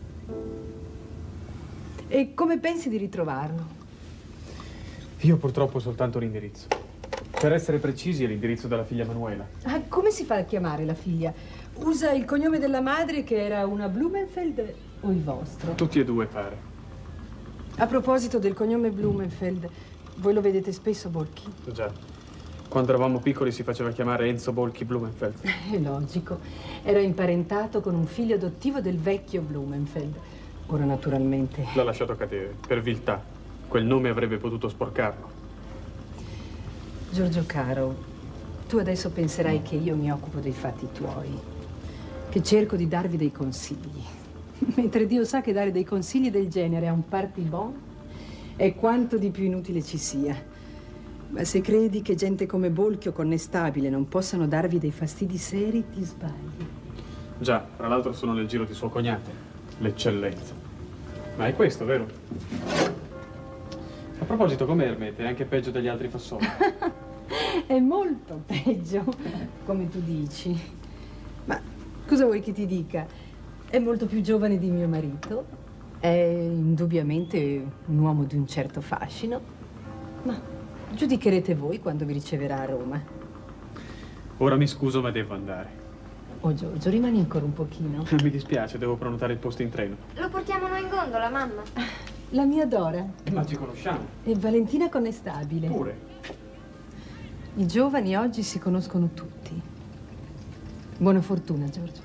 E come pensi di ritrovarlo? Io purtroppo ho soltanto un indirizzo. Per essere precisi è l'indirizzo della figlia Manuela. Ah, come si fa a chiamare la figlia? Usa il cognome della madre, che era una Blumenfeld, o il vostro? Tutti e due, pare. A proposito del cognome Blumenfeld, voi lo vedete spesso, Bolchi? Già. Quando eravamo piccoli si faceva chiamare Enzo Bolchi Blumenfeld. È logico. Era imparentato con un figlio adottivo del vecchio Blumenfeld. Ora, naturalmente... L'ha lasciato cadere, per viltà. Quel nome avrebbe potuto sporcarlo. Giorgio caro, tu adesso penserai che io mi occupo dei fatti tuoi, che cerco di darvi dei consigli. Mentre Dio sa che dare dei consigli del genere a un Partibon è quanto di più inutile ci sia. Ma se credi che gente come Bolchi o Connestabile non possano darvi dei fastidi seri, ti sbagli. Già, tra l'altro sono nel giro di suo cognato, l'eccellenza. Ma è questo, vero? A proposito, come Ermete? È anche peggio degli altri Fassoli. È molto peggio, come tu dici. Ma cosa vuoi che ti dica? È molto più giovane di mio marito, è indubbiamente un uomo di un certo fascino, ma giudicherete voi quando vi riceverà a Roma. Ora mi scuso, ma devo andare. Oh Giorgio, rimani ancora un pochino. Mi dispiace, devo prenotare il posto in treno. Lo portiamo noi in gondola, mamma. La mia Dora. Ma ci conosciamo. E Valentina Connestabile. Pure. I giovani oggi si conoscono tutti. Buona fortuna, Giorgio.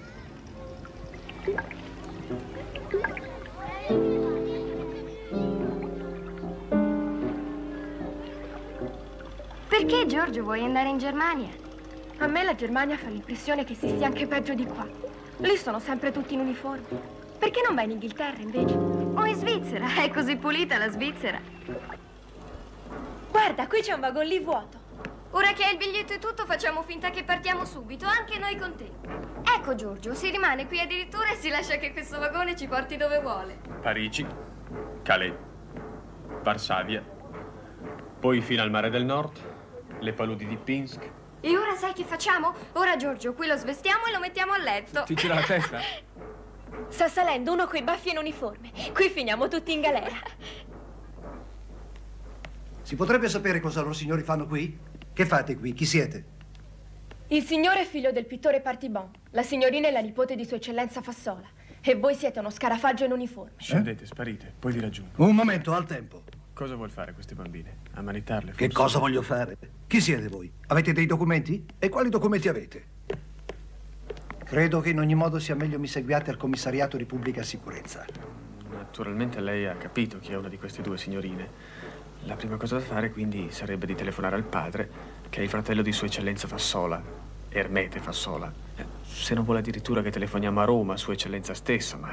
Perché, Giorgio, vuoi andare in Germania? A me la Germania fa l'impressione che si stia anche peggio di qua. Lì sono sempre tutti in uniforme. Perché non vai in Inghilterra, invece? O in Svizzera, è così pulita la Svizzera. Guarda, qui c'è un wagon lì vuoto. Ora che hai il biglietto e tutto, facciamo finta che partiamo subito, anche noi con te. Ecco, Giorgio, si rimane qui addirittura e si lascia che questo vagone ci porti dove vuole. Parigi, Calais, Varsavia, poi fino al mare del nord, le paludi di Pinsk. E ora sai che facciamo? Ora, Giorgio, qui lo svestiamo e lo mettiamo a letto. Ti gira la testa? Sta salendo uno coi baffi in uniforme. Qui finiamo tutti in galera. Si potrebbe sapere cosa loro signori fanno qui? Che fate qui? Chi siete? Il signore è figlio del pittore Partibon. La signorina è la nipote di Sua Eccellenza Fassola. E voi siete uno scarafaggio in uniforme. Scendete, sparite, poi vi raggiungo. Un momento, al tempo. Cosa vuol fare queste bambine? Ammanitarle? Che cosa voglio fare? Chi siete voi? Avete dei documenti? E quali documenti avete? Credo che in ogni modo sia meglio mi seguiate al commissariato di pubblica sicurezza. Naturalmente lei ha capito chi è una di queste due signorine. La prima cosa da fare, quindi, sarebbe di telefonare al padre, che è il fratello di Sua Eccellenza Fassola, Ermete Fassola. Se non vuole addirittura che telefoniamo a Roma, Sua Eccellenza stessa, ma...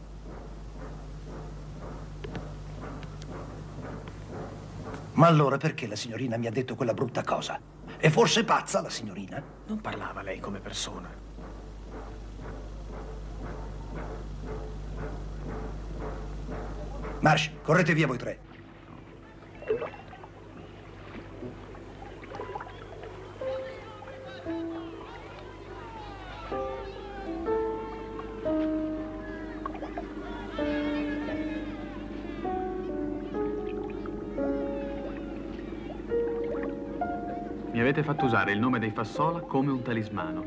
Ma allora perché la signorina mi ha detto quella brutta cosa? È forse pazza la signorina? Non parlava lei come persona. Marsh, correte via voi tre. avete fatto usare il nome dei Fassola come un talismano.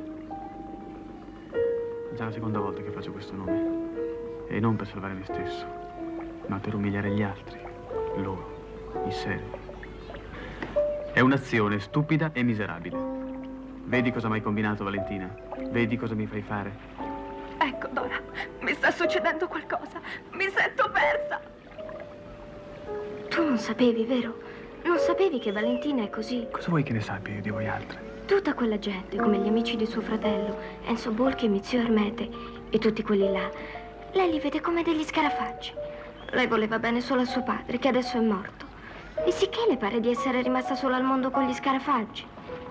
È già la seconda volta che faccio questo nome. E non per salvare me stesso, ma per umiliare gli altri, loro, i servi. È un'azione stupida e miserabile. Vedi cosa mi hai combinato, Valentina? Vedi cosa mi fai fare? Ecco, Dora, mi sta succedendo qualcosa. Mi sento persa. Tu non sapevi, vero? Non sapevi che Valentina è così? Cosa vuoi che ne sappia io di voi altri? Tutta quella gente, come gli amici di suo fratello, Enzo Bolchi e Mizio Ermete, e tutti quelli là, lei li vede come degli scarafaggi. Lei voleva bene solo a suo padre, che adesso è morto. E sicché le pare di essere rimasta sola al mondo con gli scarafaggi.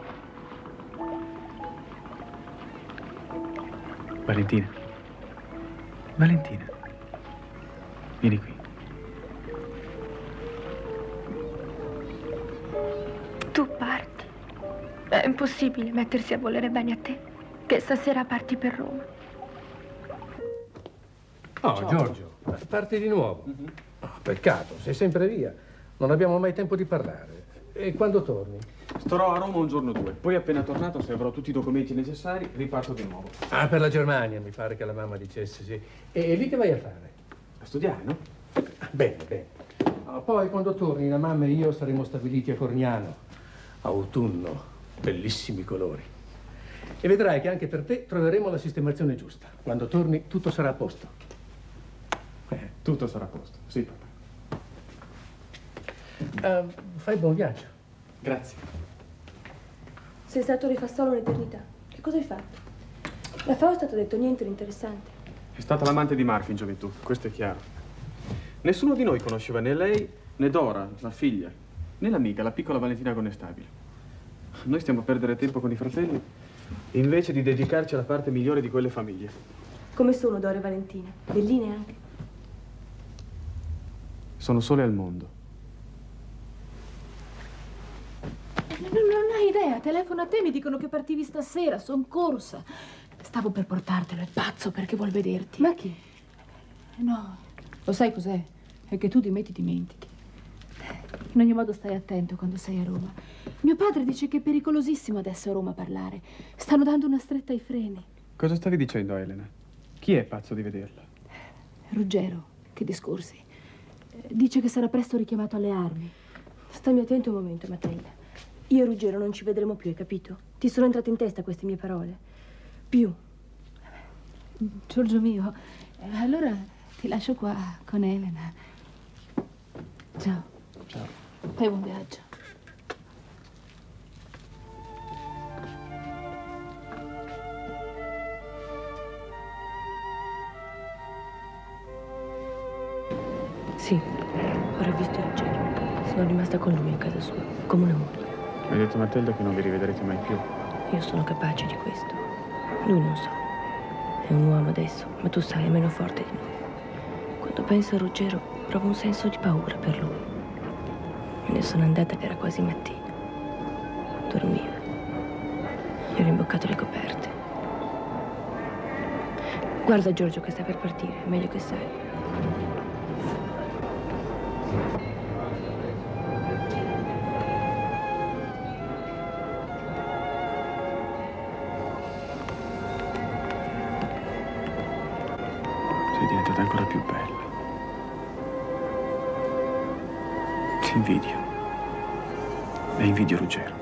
Valentina. Valentina. Vieni qui. Tu parti. È impossibile mettersi a volere bene a te, che stasera parti per Roma. Oh, Ciao. Giorgio, parti di nuovo. Oh, peccato, sei sempre via. Non abbiamo mai tempo di parlare. E quando torni? Starò a Roma un giorno o due. Poi appena tornato, se avrò tutti i documenti necessari, riparto di nuovo. Ah, per la Germania, mi pare che la mamma dicesse, sì. E lì che vai a fare? A studiare, no? Bene, bene. Poi quando torni, la mamma e io saremo stabiliti a Corniano. Autunno, bellissimi colori. E vedrai che anche per te troveremo la sistemazione giusta. Quando torni tutto sarà a posto. Tutto sarà a posto, sì, papà. Fai buon viaggio. Grazie. Sei stato rifassolo un'eternità. Che cosa hai fatto? Da Fausta ti ha detto niente di interessante. È stata l'amante di Marco in gioventù, questo è chiaro. Nessuno di noi conosceva né lei, né Dora, la figlia, né l'amica, la piccola Valentina Connestabile. Noi stiamo a perdere tempo con i fratelli invece di dedicarci alla parte migliore di quelle famiglie. Come sono Dora e Valentina? Belline anche. Sono sole al mondo. Non hai idea, telefono a te, mi dicono che partivi stasera, son corsa. Stavo per portartelo, è pazzo perché vuol vederti. Ma chi? No, lo sai cos'è? È che tu di me ti dimentichi. In ogni modo stai attento quando sei a Roma. Mio padre dice che è pericolosissimo adesso a Roma parlare. Stanno dando una stretta ai freni. Cosa stavi dicendo, Elena? Chi è pazzo di vederla? Ruggero, che discorsi. Dice che sarà presto richiamato alle armi. Stammi attento un momento, Matilda. Io e Ruggero non ci vedremo più, hai capito? Ti sono entrate in testa queste mie parole. Più. Giorgio mio, allora ti lascio qua con Elena. Ciao. Ciao. Fai buon viaggio. Sì, ora ho visto Ruggero. Sono rimasta con lui a casa sua, come una moglie. Mi ha detto Matilda che non vi rivedrete mai più. Io sono capace di questo. Lui non so. È un uomo adesso, ma tu sai, è meno forte di noi. Quando penso a Ruggero, provo un senso di paura per lui. Me ne sono andata che era quasi mattina. Dormiva. Gli ho rimboccato le coperte. Guarda Giorgio che sta per partire, è meglio che sai. Sei diventata ancora più bella. Ti invidio. E invidio Ruggero.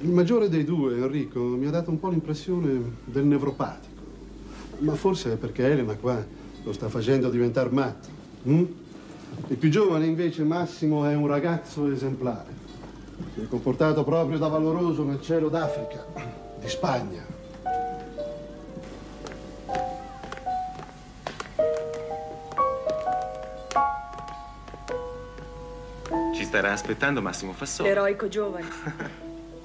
Il maggiore dei due, Enrico, mi ha dato un po' l'impressione del nevropatico. Ma forse è perché Elena qua lo sta facendo diventare matto. Il più giovane, invece, Massimo, è un ragazzo esemplare. Si è comportato proprio da valoroso nel cielo d'Africa, di Spagna. Ci starà aspettando Massimo Fassone. L'eroico giovane.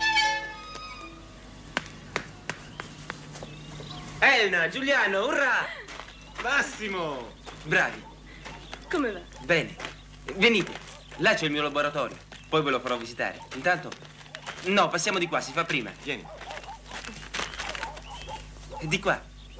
Elena, Giuliano, urrà! Massimo! Bravi. Come va? Bene. Venite, là c'è il mio laboratorio. Poi ve lo farò visitare. Intanto... No, passiamo di qua, si fa prima. Vieni. Di qua.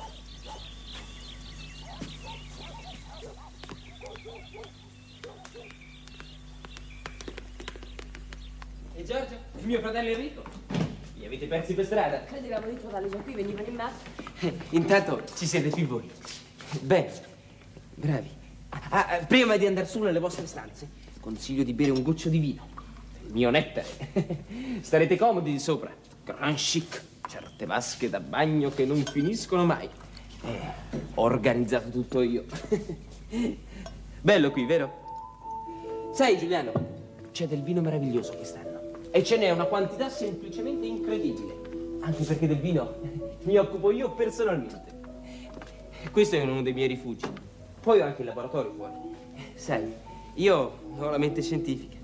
E Giorgio? Il mio fratello Enrico? Li avete persi per strada? Credevamo di trovarli già qui, venivano in macchina. Intanto ci siete qui voi. Bene, bravi. Prima di andare su nelle vostre stanze, consiglio di bere un goccio di vino. Il mio nettare. Starete comodi di sopra. Gran chic. Certe vasche da bagno che non finiscono mai. Ho organizzato tutto io. Bello qui, vero? Sai, Giuliano, c'è del vino meraviglioso quest'anno. E ce n'è una quantità semplicemente incredibile. Anche perché del vino mi occupo io personalmente. Questo è uno dei miei rifugi. Poi ho anche il laboratorio fuori. Sai, io ho la mente scientifica.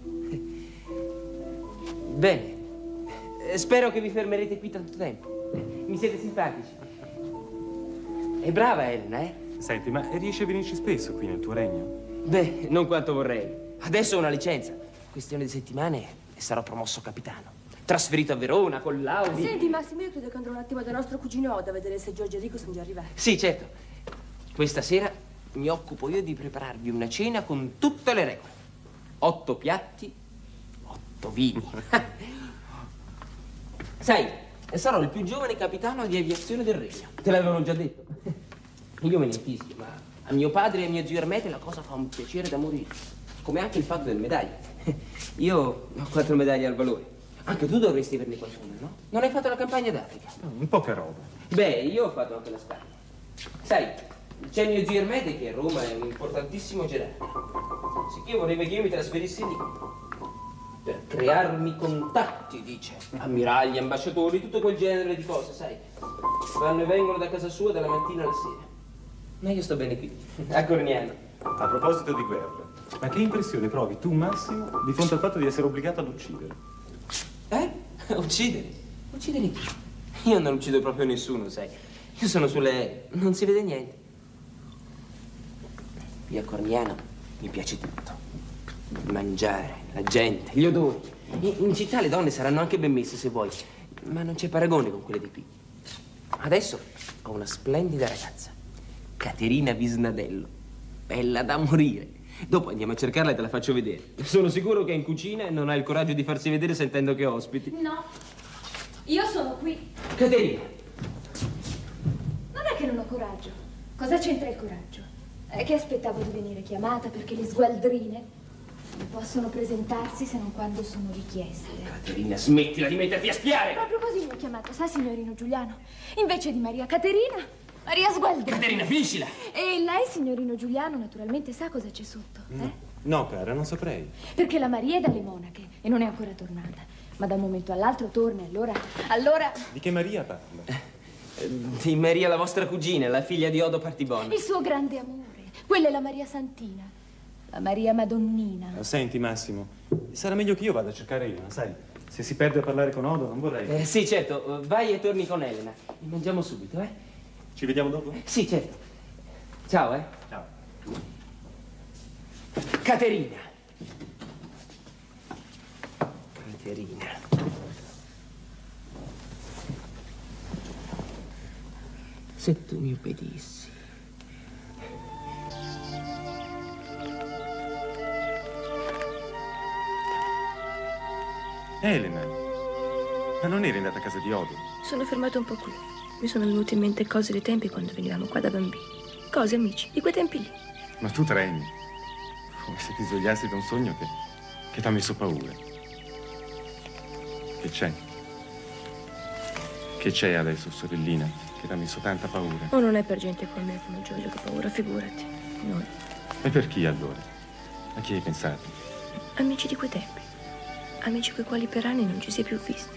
Bene. Spero che vi fermerete qui tanto tempo. Mi siete simpatici. È brava Elena, eh? Senti, ma riesci a venirci spesso qui nel tuo regno? Beh, non quanto vorrei. Adesso ho una licenza. Questione di settimane e sarò promosso capitano. Trasferito a Verona con Laudi. Senti, Massimo, io credo che andrò un attimo da nostro cugino Odo a vedere se Giorgio e Enrico sono già arrivati. Sì, certo. Questa sera mi occupo io di prepararvi una cena con tutte le regole. 8 piatti, 8 vini. Sai, sarò il più giovane capitano di aviazione del regno. Te l'avevano già detto. Io me ne infischio, ma a mio padre e a mio zio Ermete la cosa fa un piacere da morire. Come anche il fatto delle medaglie. Io ho 4 medaglie al valore. Anche tu dovresti averne qualcuna, no? Non hai fatto la campagna d'Africa? Un po' che roba. Beh, io ho fatto anche la Spagna. Sai, c'è mio zio Ermete che a Roma è un importantissimo gerarca. Sicché vorrebbe che io mi trasferissi lì. Per crearmi contatti, dice. Ammiragli, ambasciatori, tutto quel genere di cose, sai. Vanno e vengono da casa sua dalla mattina alla sera. Ma io sto bene qui, a Corniano. A proposito di guerra, ma che impressione provi tu, Massimo, di fronte al fatto di essere obbligato ad uccidere? Uccidere? Uccidere chi? Io non uccido proprio nessuno, sai. Io sono sulle... non si vede niente. Qui a Corniano mi piace tutto. Il mangiare, la gente, gli odori. In città le donne saranno anche ben messe se vuoi, ma non c'è paragone con quelle di qui. Adesso ho una splendida ragazza, Caterina Visnadello, bella da morire. Dopo andiamo a cercarla e te la faccio vedere. Sono sicuro che è in cucina e non ha il coraggio di farsi vedere sentendo che ho ospiti. No, io sono qui. Caterina! Non è che non ho coraggio. Cosa c'entra il coraggio? È che aspettavo di venire chiamata perché le sgualdrine non possono presentarsi se non quando sono richieste. Caterina, smettila di metterti a spiare! Proprio così mi ho chiamato, sa, signorino Giuliano? Invece di Maria Caterina, Maria Sgualdrina. Caterina, finiscila! E lei, signorino Giuliano, naturalmente sa cosa c'è sotto, eh? No, cara, non saprei. Perché la Maria è dalle monache e non è ancora tornata. Ma da un momento all'altro torna, allora... Di che Maria parla? Di Maria, la vostra cugina, la figlia di Odo Partibon. Il suo grande amore. Quella è la Maria Santina. La Maria Madonnina. Senti, Massimo, sarà meglio che io vada a cercare Elena, sai? Se si perde a parlare con Odo, non vorrei... sì, certo. Vai e torni con Elena. Mangiamo subito, eh? Ci vediamo dopo? Sì, certo. Ciao, eh? Ciao. Caterina. Caterina. Se tu mi obbedissi. Elena, ma non eri andata a casa di Odo? Sono fermato un po' qui. Mi sono venute in mente cose dei tempi quando venivamo qua da bambini. Cose, amici, di quei tempi lì. Ma tu tremi, come se ti svegliassi da un sogno che ti ha messo paura. Che c'è? Che c'è adesso, sorellina? Che ti ha messo tanta paura. Oh, non è per gente come me, come Giulio, che paura, figurati. Noi. E per chi allora? A chi hai pensato? Amici di quei tempi. Amici coi quali per anni non ci si è più visti.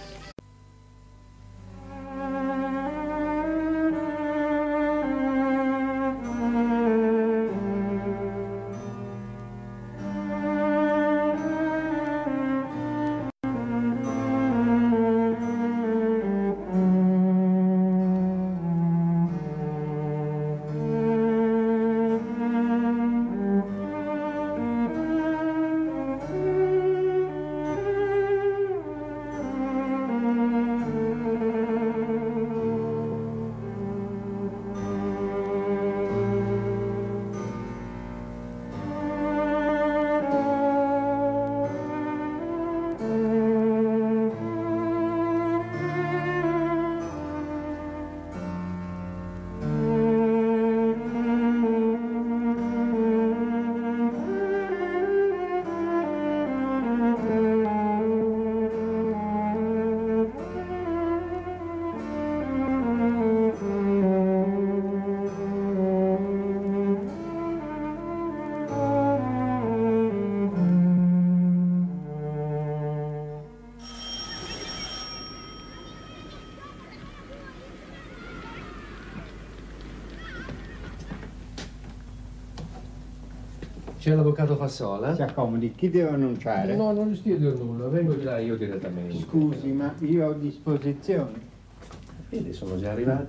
C'è l'avvocato Fassola? Si accomodi, chi devo annunciare? No, non stia a dire nulla, vengo di là io direttamente. Scusi, ma io ho disposizione. Vedi, sono già arrivato.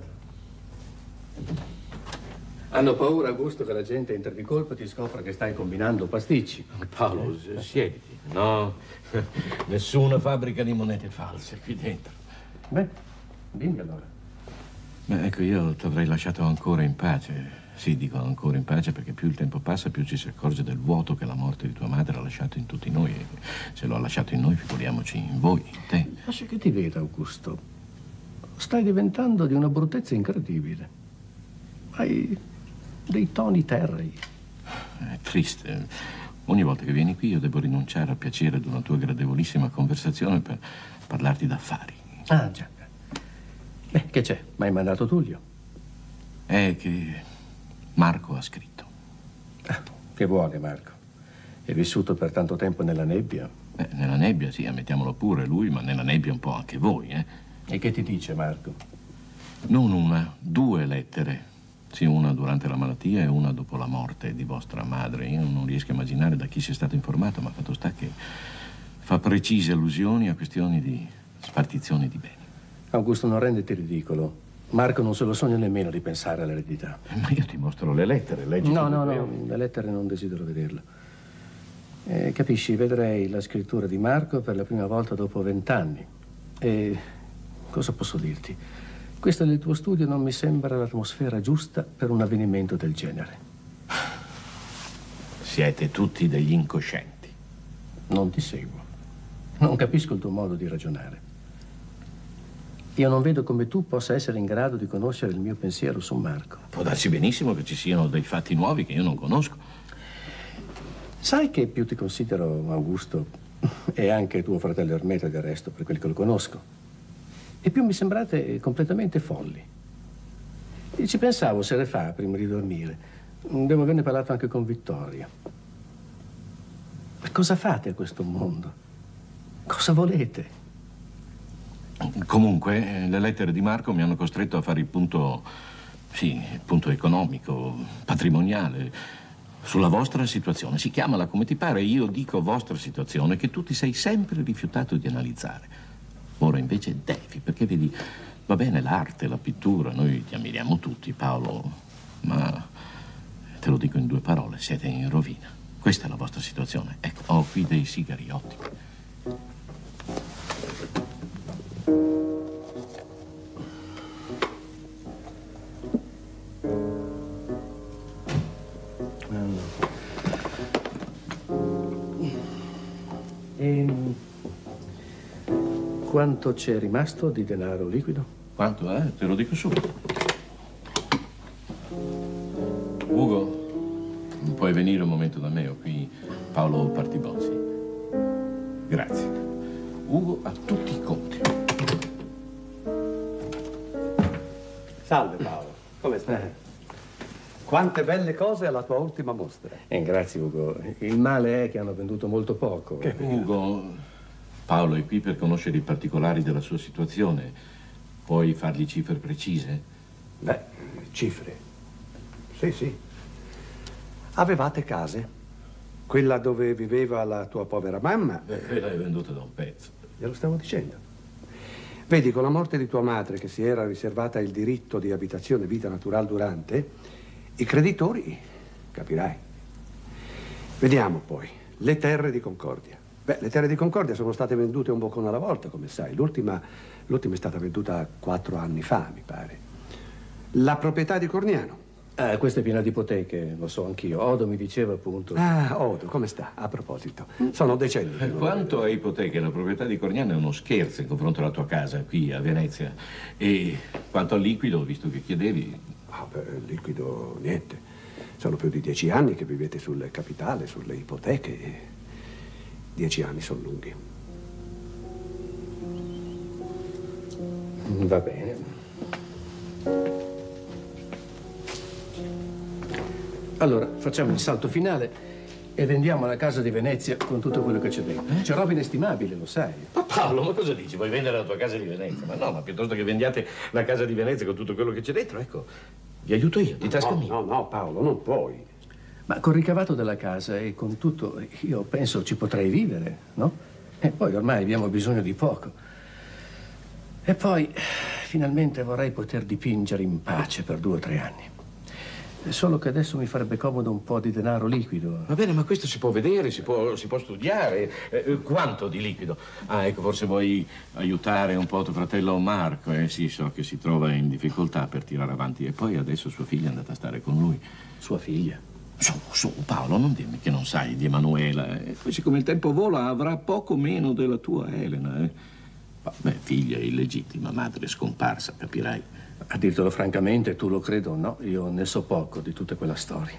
Hanno paura, Augusto, che la gente entri di colpo e ti scopra che stai combinando pasticci. Paolo, siediti. No, nessuna fabbrica di monete false qui dentro. Beh, dimmi allora. Beh, ecco, io ti avrei lasciato ancora in pace. Sì, dico ancora in pace perché più il tempo passa, più ci si accorge del vuoto che la morte di tua madre ha lasciato in tutti noi. E se lo ha lasciato in noi, figuriamoci in voi, in te. Lascia che ti veda, Augusto. Stai diventando di una bruttezza incredibile. Hai dei toni terrei. È triste. Ogni volta che vieni qui io devo rinunciare al piacere di una tua gradevolissima conversazione per parlarti d'affari. Ah, già. Beh, che c'è? M'hai mandato Tullio? È che Marco ha scritto. Che vuole, Marco? È vissuto per tanto tempo nella nebbia? Beh, nella nebbia, sì, ammettiamolo pure lui, ma nella nebbia un po' anche voi, eh? E che ti dice, Marco? Non una, 2 lettere. Sì, una durante la malattia e una dopo la morte di vostra madre. Io non riesco a immaginare da chi sia stato informato, ma fatto sta che fa precise allusioni a questioni di spartizione di beni. Augusto, non renditi ridicolo. Marco non se lo sogna nemmeno di pensare all'eredità. Ma io ti mostro le lettere, leggi. No, le lettere non desidero vederle. Capisci, vedrei la scrittura di Marco per la prima volta dopo 20 anni. E cosa posso dirti? Questa del tuo studio non mi sembra l'atmosfera giusta per un avvenimento del genere. Siete tutti degli incoscienti. Non ti seguo. Non capisco il tuo modo di ragionare. Io non vedo come tu possa essere in grado di conoscere il mio pensiero su Marco. Può darsi benissimo che ci siano dei fatti nuovi che io non conosco. Sai che più ti considero Augusto, e anche tuo fratello Ermete del resto, per quelli che lo conosco, e più mi sembrate completamente folli. E ci pensavo sere fa, prima di dormire. Devo averne parlato anche con Vittoria. Ma cosa fate a questo mondo? Cosa volete? Comunque, le lettere di Marco mi hanno costretto a fare il punto, sì, il punto economico, patrimoniale, sulla vostra situazione. Si chiamala come ti pare, io dico vostra situazione, che tu ti sei sempre rifiutato di analizzare. Ora invece devi, perché vedi, va bene l'arte, la pittura, noi ti ammiriamo tutti, Paolo, ma te lo dico in 2 parole, siete in rovina. Questa è la vostra situazione. Ecco, ho qui dei sigari ottimi. Quanto c'è rimasto di denaro liquido? Quanto, Te lo dico subito. Ugo, puoi venire un momento da me? Ho qui Paolo Partibon, Grazie. Ugo ha tutti i conti. Salve Paolo, come stai? Quante belle cose alla tua ultima mostra. Grazie Ugo. Il male è che hanno venduto molto poco. Ugo, Paolo è qui per conoscere i particolari della sua situazione. Puoi fargli cifre precise? Beh, cifre. Sì, sì. Avevate case? Quella dove viveva la tua povera mamma? Quella è venduta da un pezzo. Glielo stavo dicendo. Vedi, con la morte di tua madre, che si era riservata il diritto di abitazione vita natural durante, i creditori, capirai. Vediamo poi, le terre di Concordia. Beh, le terre di Concordia sono state vendute un boccone alla volta, come sai. L'ultima è stata venduta 4 anni fa, mi pare. La proprietà di Corniano. Questa è piena di ipoteche, lo so anch'io. Odo mi diceva appunto... Odo, come sta? A proposito, sono decenni. Quanto a ipoteche, la proprietà di Corniano è uno scherzo in confronto alla tua casa qui a Venezia. E quanto al liquido, visto che chiedevi... Liquido niente. Sono più di 10 anni che vivete sul capitale, sulle ipoteche. 10 anni sono lunghi. Va bene. Allora, facciamo il salto finale e vendiamo la casa di Venezia con tutto quello che c'è dentro. C'è roba inestimabile, lo sai. Ma Paolo, ma cosa dici? Vuoi vendere la tua casa di Venezia? Ma no, ma piuttosto che vendiate la casa di Venezia con tutto quello che c'è dentro, ecco, vi aiuto io, di tasca mia. No, Paolo, non puoi. Ma col ricavato della casa e con tutto, io penso ci potrei vivere, no? E poi ormai abbiamo bisogno di poco. E poi, finalmente vorrei poter dipingere in pace per 2 o 3 anni. Solo che adesso mi farebbe comodo un po' di denaro liquido. Va bene, ma questo si può vedere, si può studiare. Quanto di liquido? Ecco, forse vuoi aiutare un po' tuo fratello Marco. Sì, so che si trova in difficoltà per tirare avanti. E poi adesso sua figlia è andata a stare con lui. Sua figlia? Su, Paolo, non dirmi che non sai di Emanuela. Poi, siccome il tempo vola, avrà poco meno della tua Elena. Beh, figlia illegittima, madre scomparsa, capirai. A dirtelo francamente, tu lo credo o no, io ne so poco di tutta quella storia.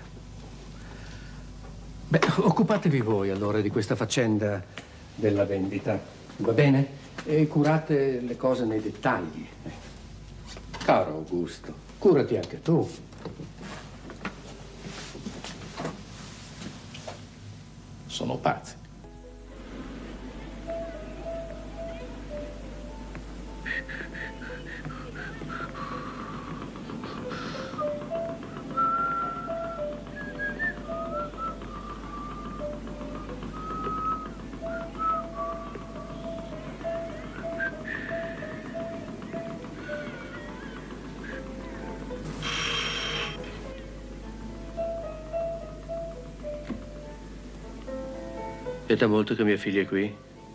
Beh, occupatevi voi allora di questa faccenda della vendita, va bene? E curate le cose nei dettagli. Caro Augusto, curati anche tu. Sono pazzi. È da molto che mia figlia è qui?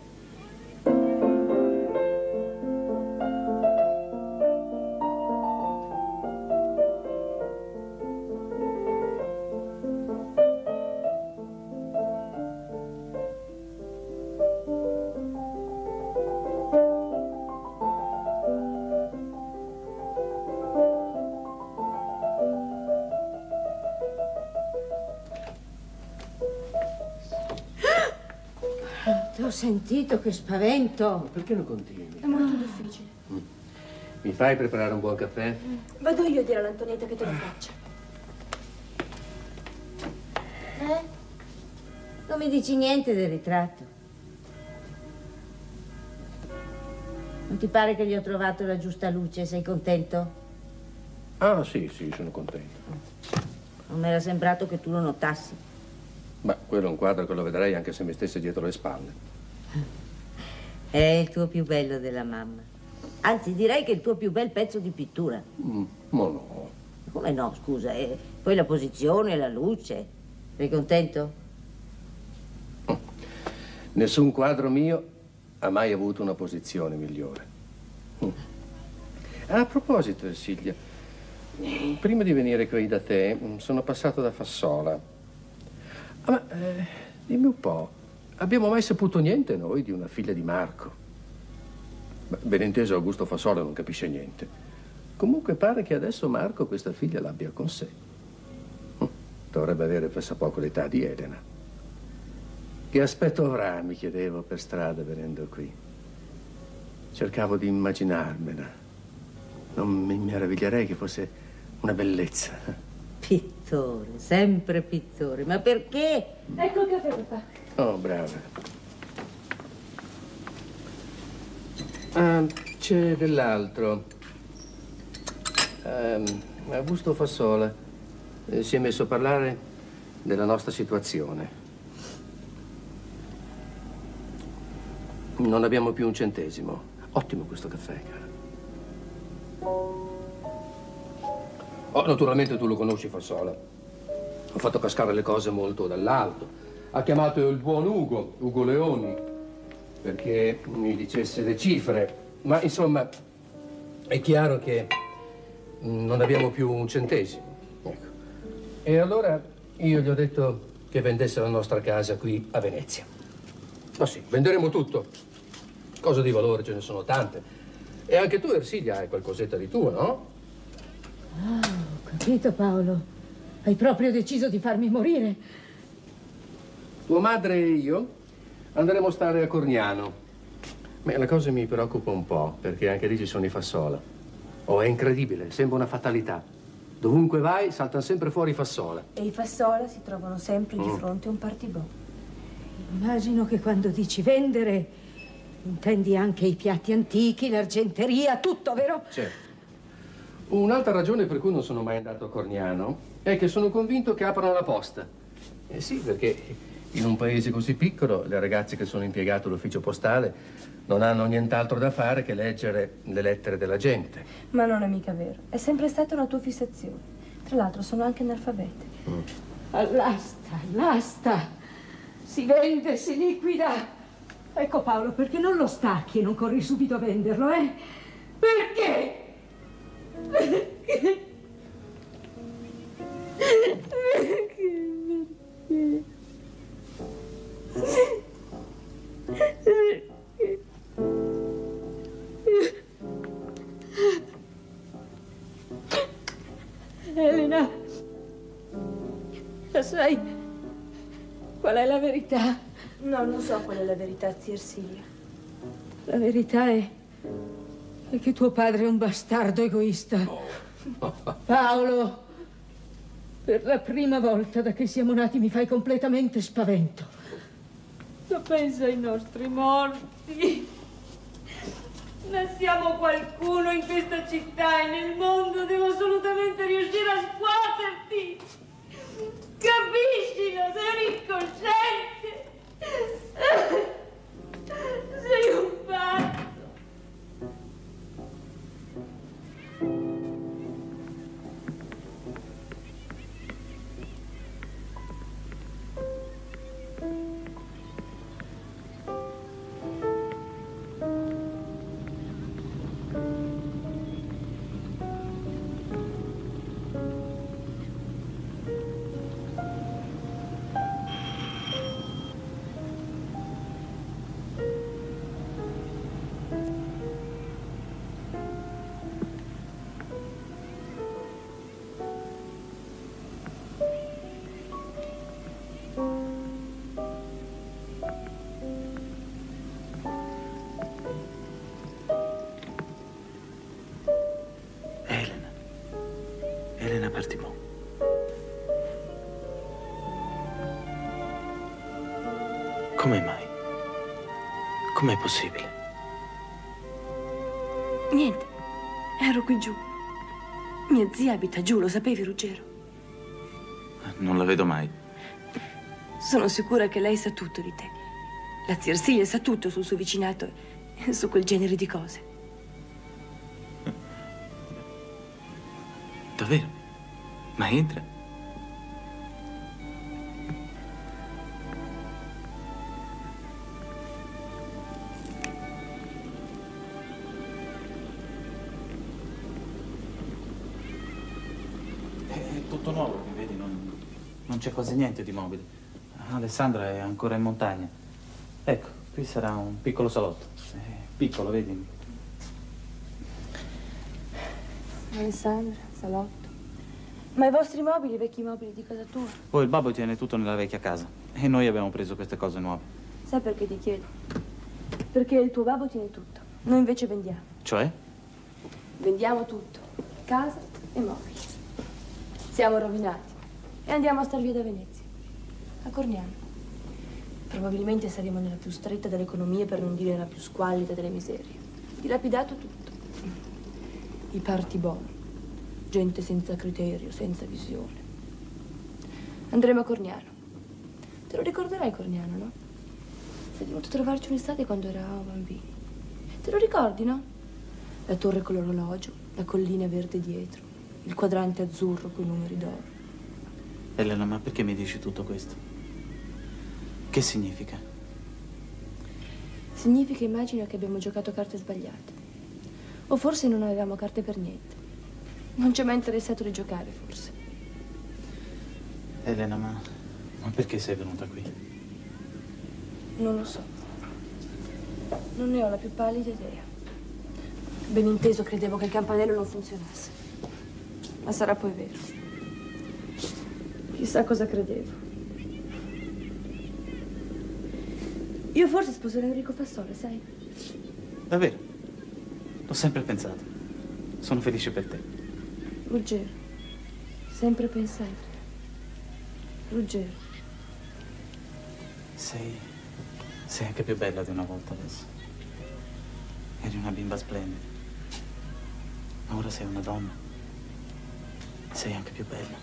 T'ho sentito, che spavento. Perché non continui? È molto difficile. Mi fai preparare un buon caffè? Vado io a dire all'Antonietta che te lo faccia. Non mi dici niente del ritratto? Non ti pare che gli ho trovato la giusta luce? Sei contento? Ah, sì, sono contento. Non mi era sembrato che tu lo notassi. Ma quello è un quadro che lo vedrei anche se mi stesse dietro le spalle. È il tuo più bello della mamma. Anzi, direi che è il tuo più bel pezzo di pittura. Ma no. Come no, scusa? Poi la posizione, la luce. Sei contento? Nessun quadro mio ha mai avuto una posizione migliore. A proposito, Silvia, prima di venire qui da te, sono passato da Fassola. Ma dimmi un po', abbiamo mai saputo niente noi di una figlia di Marco? Ben inteso, Augusto Fassola non capisce niente. Comunque pare che adesso Marco questa figlia l'abbia con sé. Dovrebbe avere pressappoco l'età di Elena. Che aspetto avrà, mi chiedevo per strada venendo qui. Cercavo di immaginarmela. Non mi meraviglierei che fosse una bellezza. Pittore, sempre pittore. Ma perché? Ecco il caffè, papà. Oh, brava. C'è dell'altro. Augusto Fassola si è messo a parlare della nostra situazione. Non abbiamo più un centesimo. Ottimo questo caffè, cara. Oh, naturalmente tu lo conosci, Fassola. Ho fatto cascare le cose molto dall'alto. Ha chiamato il buon Ugo Leoni, perché mi dicesse le cifre. Ma, insomma, è chiaro che non abbiamo più un centesimo. Ecco. E allora io gli ho detto che vendesse la nostra casa qui a Venezia. Ma sì, venderemo tutto. Cose di valore ce ne sono tante. E anche tu, Ersilia, hai qualcosetta di tuo, no? Ah, ho capito, Paolo. Hai proprio deciso di farmi morire. Tua madre e io andremo a stare a Corniano. Ma la cosa mi preoccupa un po', perché anche lì ci sono i Fassola. Oh, è incredibile, sembra una fatalità. Dovunque vai, saltano sempre fuori i Fassola. E i Fassola si trovano sempre di fronte a un partibon. Immagino che quando dici vendere, intendi anche i piatti antichi, l'argenteria, tutto, vero? Certo. Un'altra ragione per cui non sono mai andato a Corniano è che sono convinto che aprano la posta. Eh sì, perché in un paese così piccolo le ragazze che sono impiegate all'ufficio postale non hanno nient'altro da fare che leggere le lettere della gente. Ma non è mica vero. È sempre stata una tua fissazione. Tra l'altro sono anche analfabete. All'asta. Si vende, si liquida. Ecco, Paolo, perché non lo stacchi e non corri subito a venderlo, eh? Perché? Perché? Elena, lo sai qual è la verità? No, non so qual è la verità, zia Ersilia. La verità è che tuo padre è un bastardo egoista. Paolo, per la prima volta da che siamo nati mi fai completamente spavento. Tu pensa ai nostri morti. Ne siamo qualcuno in questa città e nel mondo. Devo assolutamente riuscire a scuoterti. Capiscilo, sei un incosciente. Sei un pazzo. Elena Partibon. Come mai? Com'è possibile? Niente, ero qui giù. Mia zia abita giù, lo sapevi, Ruggero? Non la vedo mai. Sono sicura che lei sa tutto di te. La zia Ersilia sa tutto sul suo vicinato e su quel genere di cose. Davvero? Ma entra. È tutto nuovo, mi vedi? Non c'è quasi niente di mobile. Alessandra è ancora in montagna. Ecco, qui sarà un piccolo salotto. È piccolo, vedi? Alessandra, salotto. Ma i vostri mobili, i vecchi mobili di casa tua? Poi il babbo tiene tutto nella vecchia casa e noi abbiamo preso queste cose nuove. Sai perché ti chiedo? Perché il tuo babbo tiene tutto. Noi invece vendiamo. Cioè? Vendiamo tutto, casa e mobili. Siamo rovinati e andiamo a star via da Venezia, a Corniano. Probabilmente saremo nella più stretta delle economie, per non dire nella più squallida delle miserie. Dilapidato tutto. I party bomb, gente senza criterio, senza visione. Andremo a Corniano. Te lo ricorderai Corniano, no? Sei venuto a trovarci un'estate quando eravamo bambini. Te lo ricordi, no? La torre con l'orologio, la collina verde dietro, il quadrante azzurro con i numeri d'oro. Elena, ma perché mi dici tutto questo? Che significa? Significa, immagino, che abbiamo giocato carte sbagliate. O forse non avevamo carte per niente. Non ci è mai interessato di giocare, forse. Elena, ma perché sei venuta qui? Non lo so. Non ne ho la più pallida idea. Ben inteso, credevo che il campanello non funzionasse. Ma sarà poi vero. Chissà cosa credevo. Io forse sposerò Enrico Fassore, sai? Davvero? L'ho sempre pensato. Sono felice per te. Ruggero. Sempre pensato. Ruggero. Sei anche più bella di una volta adesso. Eri una bimba splendida. Ma ora sei una donna. Sei anche più bella.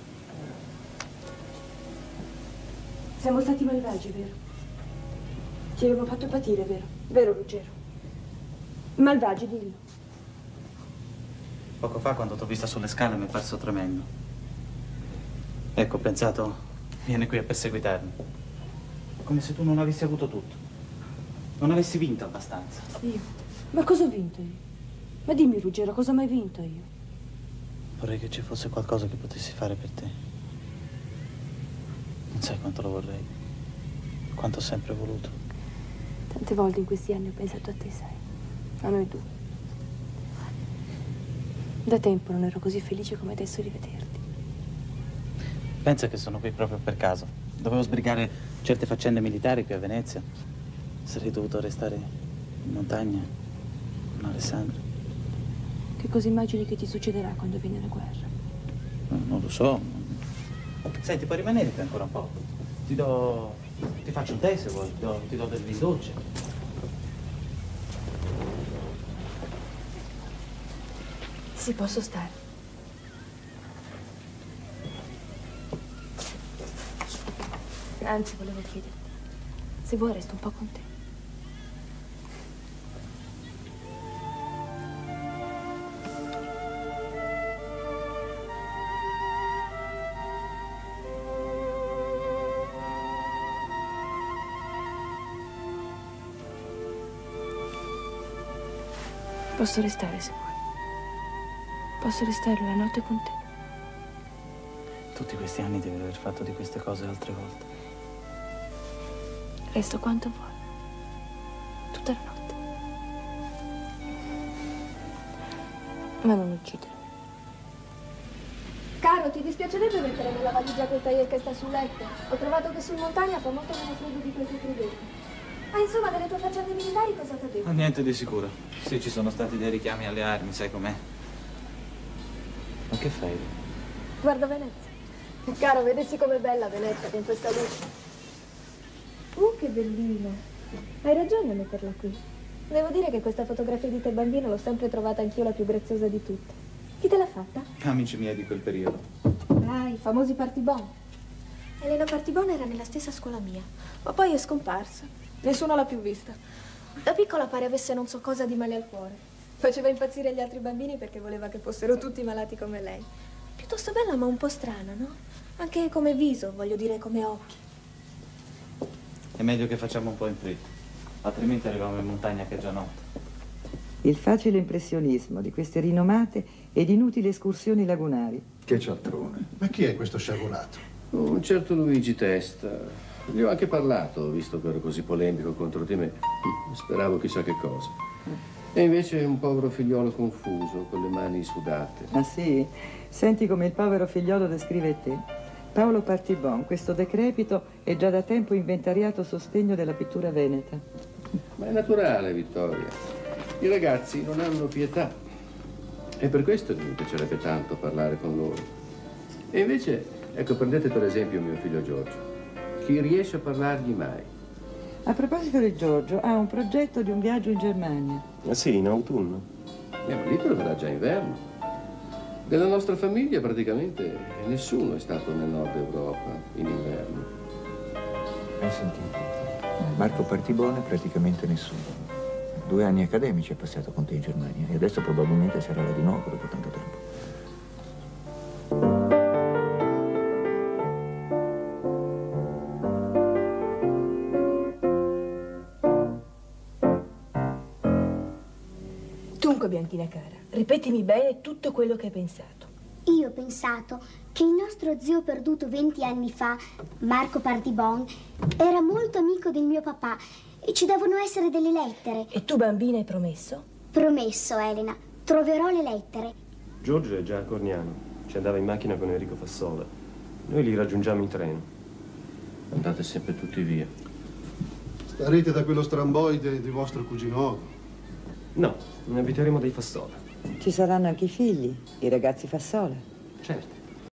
Siamo stati malvagi, vero? Ci avevamo fatto patire, vero? Vero, Ruggero? Malvagi, dillo. Poco fa, quando t'ho vista sulle scale, mi è parso tremendo. Ecco, ho pensato, viene qui a perseguitarmi. Come se tu non avessi avuto tutto. Non avessi vinto abbastanza. Io? Ma cosa ho vinto io? Ma dimmi, Ruggero, cosa ho mai vinto io? Vorrei che ci fosse qualcosa che potessi fare per te. Non sai quanto lo vorrei. Quanto ho sempre voluto. Tante volte in questi anni ho pensato a te, sai. A noi due. Da tempo non ero così felice come adesso di vederti. Pensa che sono qui proprio per caso. Dovevo sbrigare certe faccende militari qui a Venezia. Sarei dovuto restare in montagna con Alessandra. Che cosa immagini che ti succederà quando viene la guerra? Non lo so. Senti, puoi rimanere qui ancora un po'? Ti faccio un tè se vuoi, ti do del vino dolce. Sì, posso stare. Anzi, volevo chiederti, se vuoi resto un po' con te. Posso restare se vuoi. Posso restare la notte con te. Tutti questi anni devi aver fatto di queste cose altre volte. Resto quanto vuoi. Tutta la notte. Ma non uccidermi. Caro, ti dispiacerebbe mettere nella valigia quel taglier che sta sul letto? Ho trovato che su montagna fa molto meno freddo di quel che credevi. Ah, insomma, delle tue faccende militari cosa ti ha detto? Ma niente di sicuro. Sì, ci sono stati dei richiami alle armi, sai com'è. Ma che fai? Guarda Venezia. Caro, vedessi com'è bella Venezia con questa luce. Che bellina. Hai ragione a metterla qui. Devo dire che questa fotografia di te bambino l'ho sempre trovata anch'io la più graziosa di tutte. Chi te l'ha fatta? Amici miei di quel periodo. Ah, i famosi Partibon. Elena Partibon era nella stessa scuola mia, ma poi è scomparsa. Nessuno l'ha più vista. Da piccola pare avesse non so cosa di male al cuore. Faceva impazzire gli altri bambini perché voleva che fossero tutti malati come lei. Piuttosto bella ma un po' strana, no? Anche come viso, voglio dire come occhi. È meglio che facciamo un po' in fretta, altrimenti arriviamo in montagna che è già notte. Il facile impressionismo di queste rinomate ed inutili escursioni lagunari. Che cialtrone. Ma chi è questo sciagurato? Un certo Luigi Testa. Gli ho anche parlato, visto che ero così polemico contro di me. Speravo chissà che cosa. E invece è un povero figliolo confuso, con le mani sudate. Ah sì? Senti come il povero figliolo descrive te. Paolo Partibon, questo decrepito è già da tempo inventariato sostegno della pittura veneta. Ma è naturale, Vittoria. I ragazzi non hanno pietà. E per questo mi piacerebbe tanto parlare con loro. E invece, ecco, prendete per esempio mio figlio Giorgio. Chi riesce a parlargli mai? A proposito di Giorgio, ha un progetto di un viaggio in Germania. Ah sì, in autunno? Ma lì troverà già inverno. Della nostra famiglia praticamente nessuno è stato nel nord Europa in inverno. Hai sentito? Marco Partibone praticamente nessuno. 2 anni accademici ha passato con te in Germania e adesso probabilmente sarà là di nuovo dopo tanto tempo. Dunque, Bianchina cara, ripetimi bene tutto quello che hai pensato. Io ho pensato che il nostro zio perduto 20 anni fa, Marco Partibon, era molto amico del mio papà e ci devono essere delle lettere. E tu, bambina, hai promesso? Promesso, Elena. Troverò le lettere. Giorgio è già a Corniano. Ci andava in macchina con Enrico Fassola. Noi li raggiungiamo in treno. Andate sempre tutti via. Starete da quello stramboide di vostro cugino Odo? No, ne abiteremo dei Fassola. Ci saranno anche i figli, i ragazzi Fassola. Certo.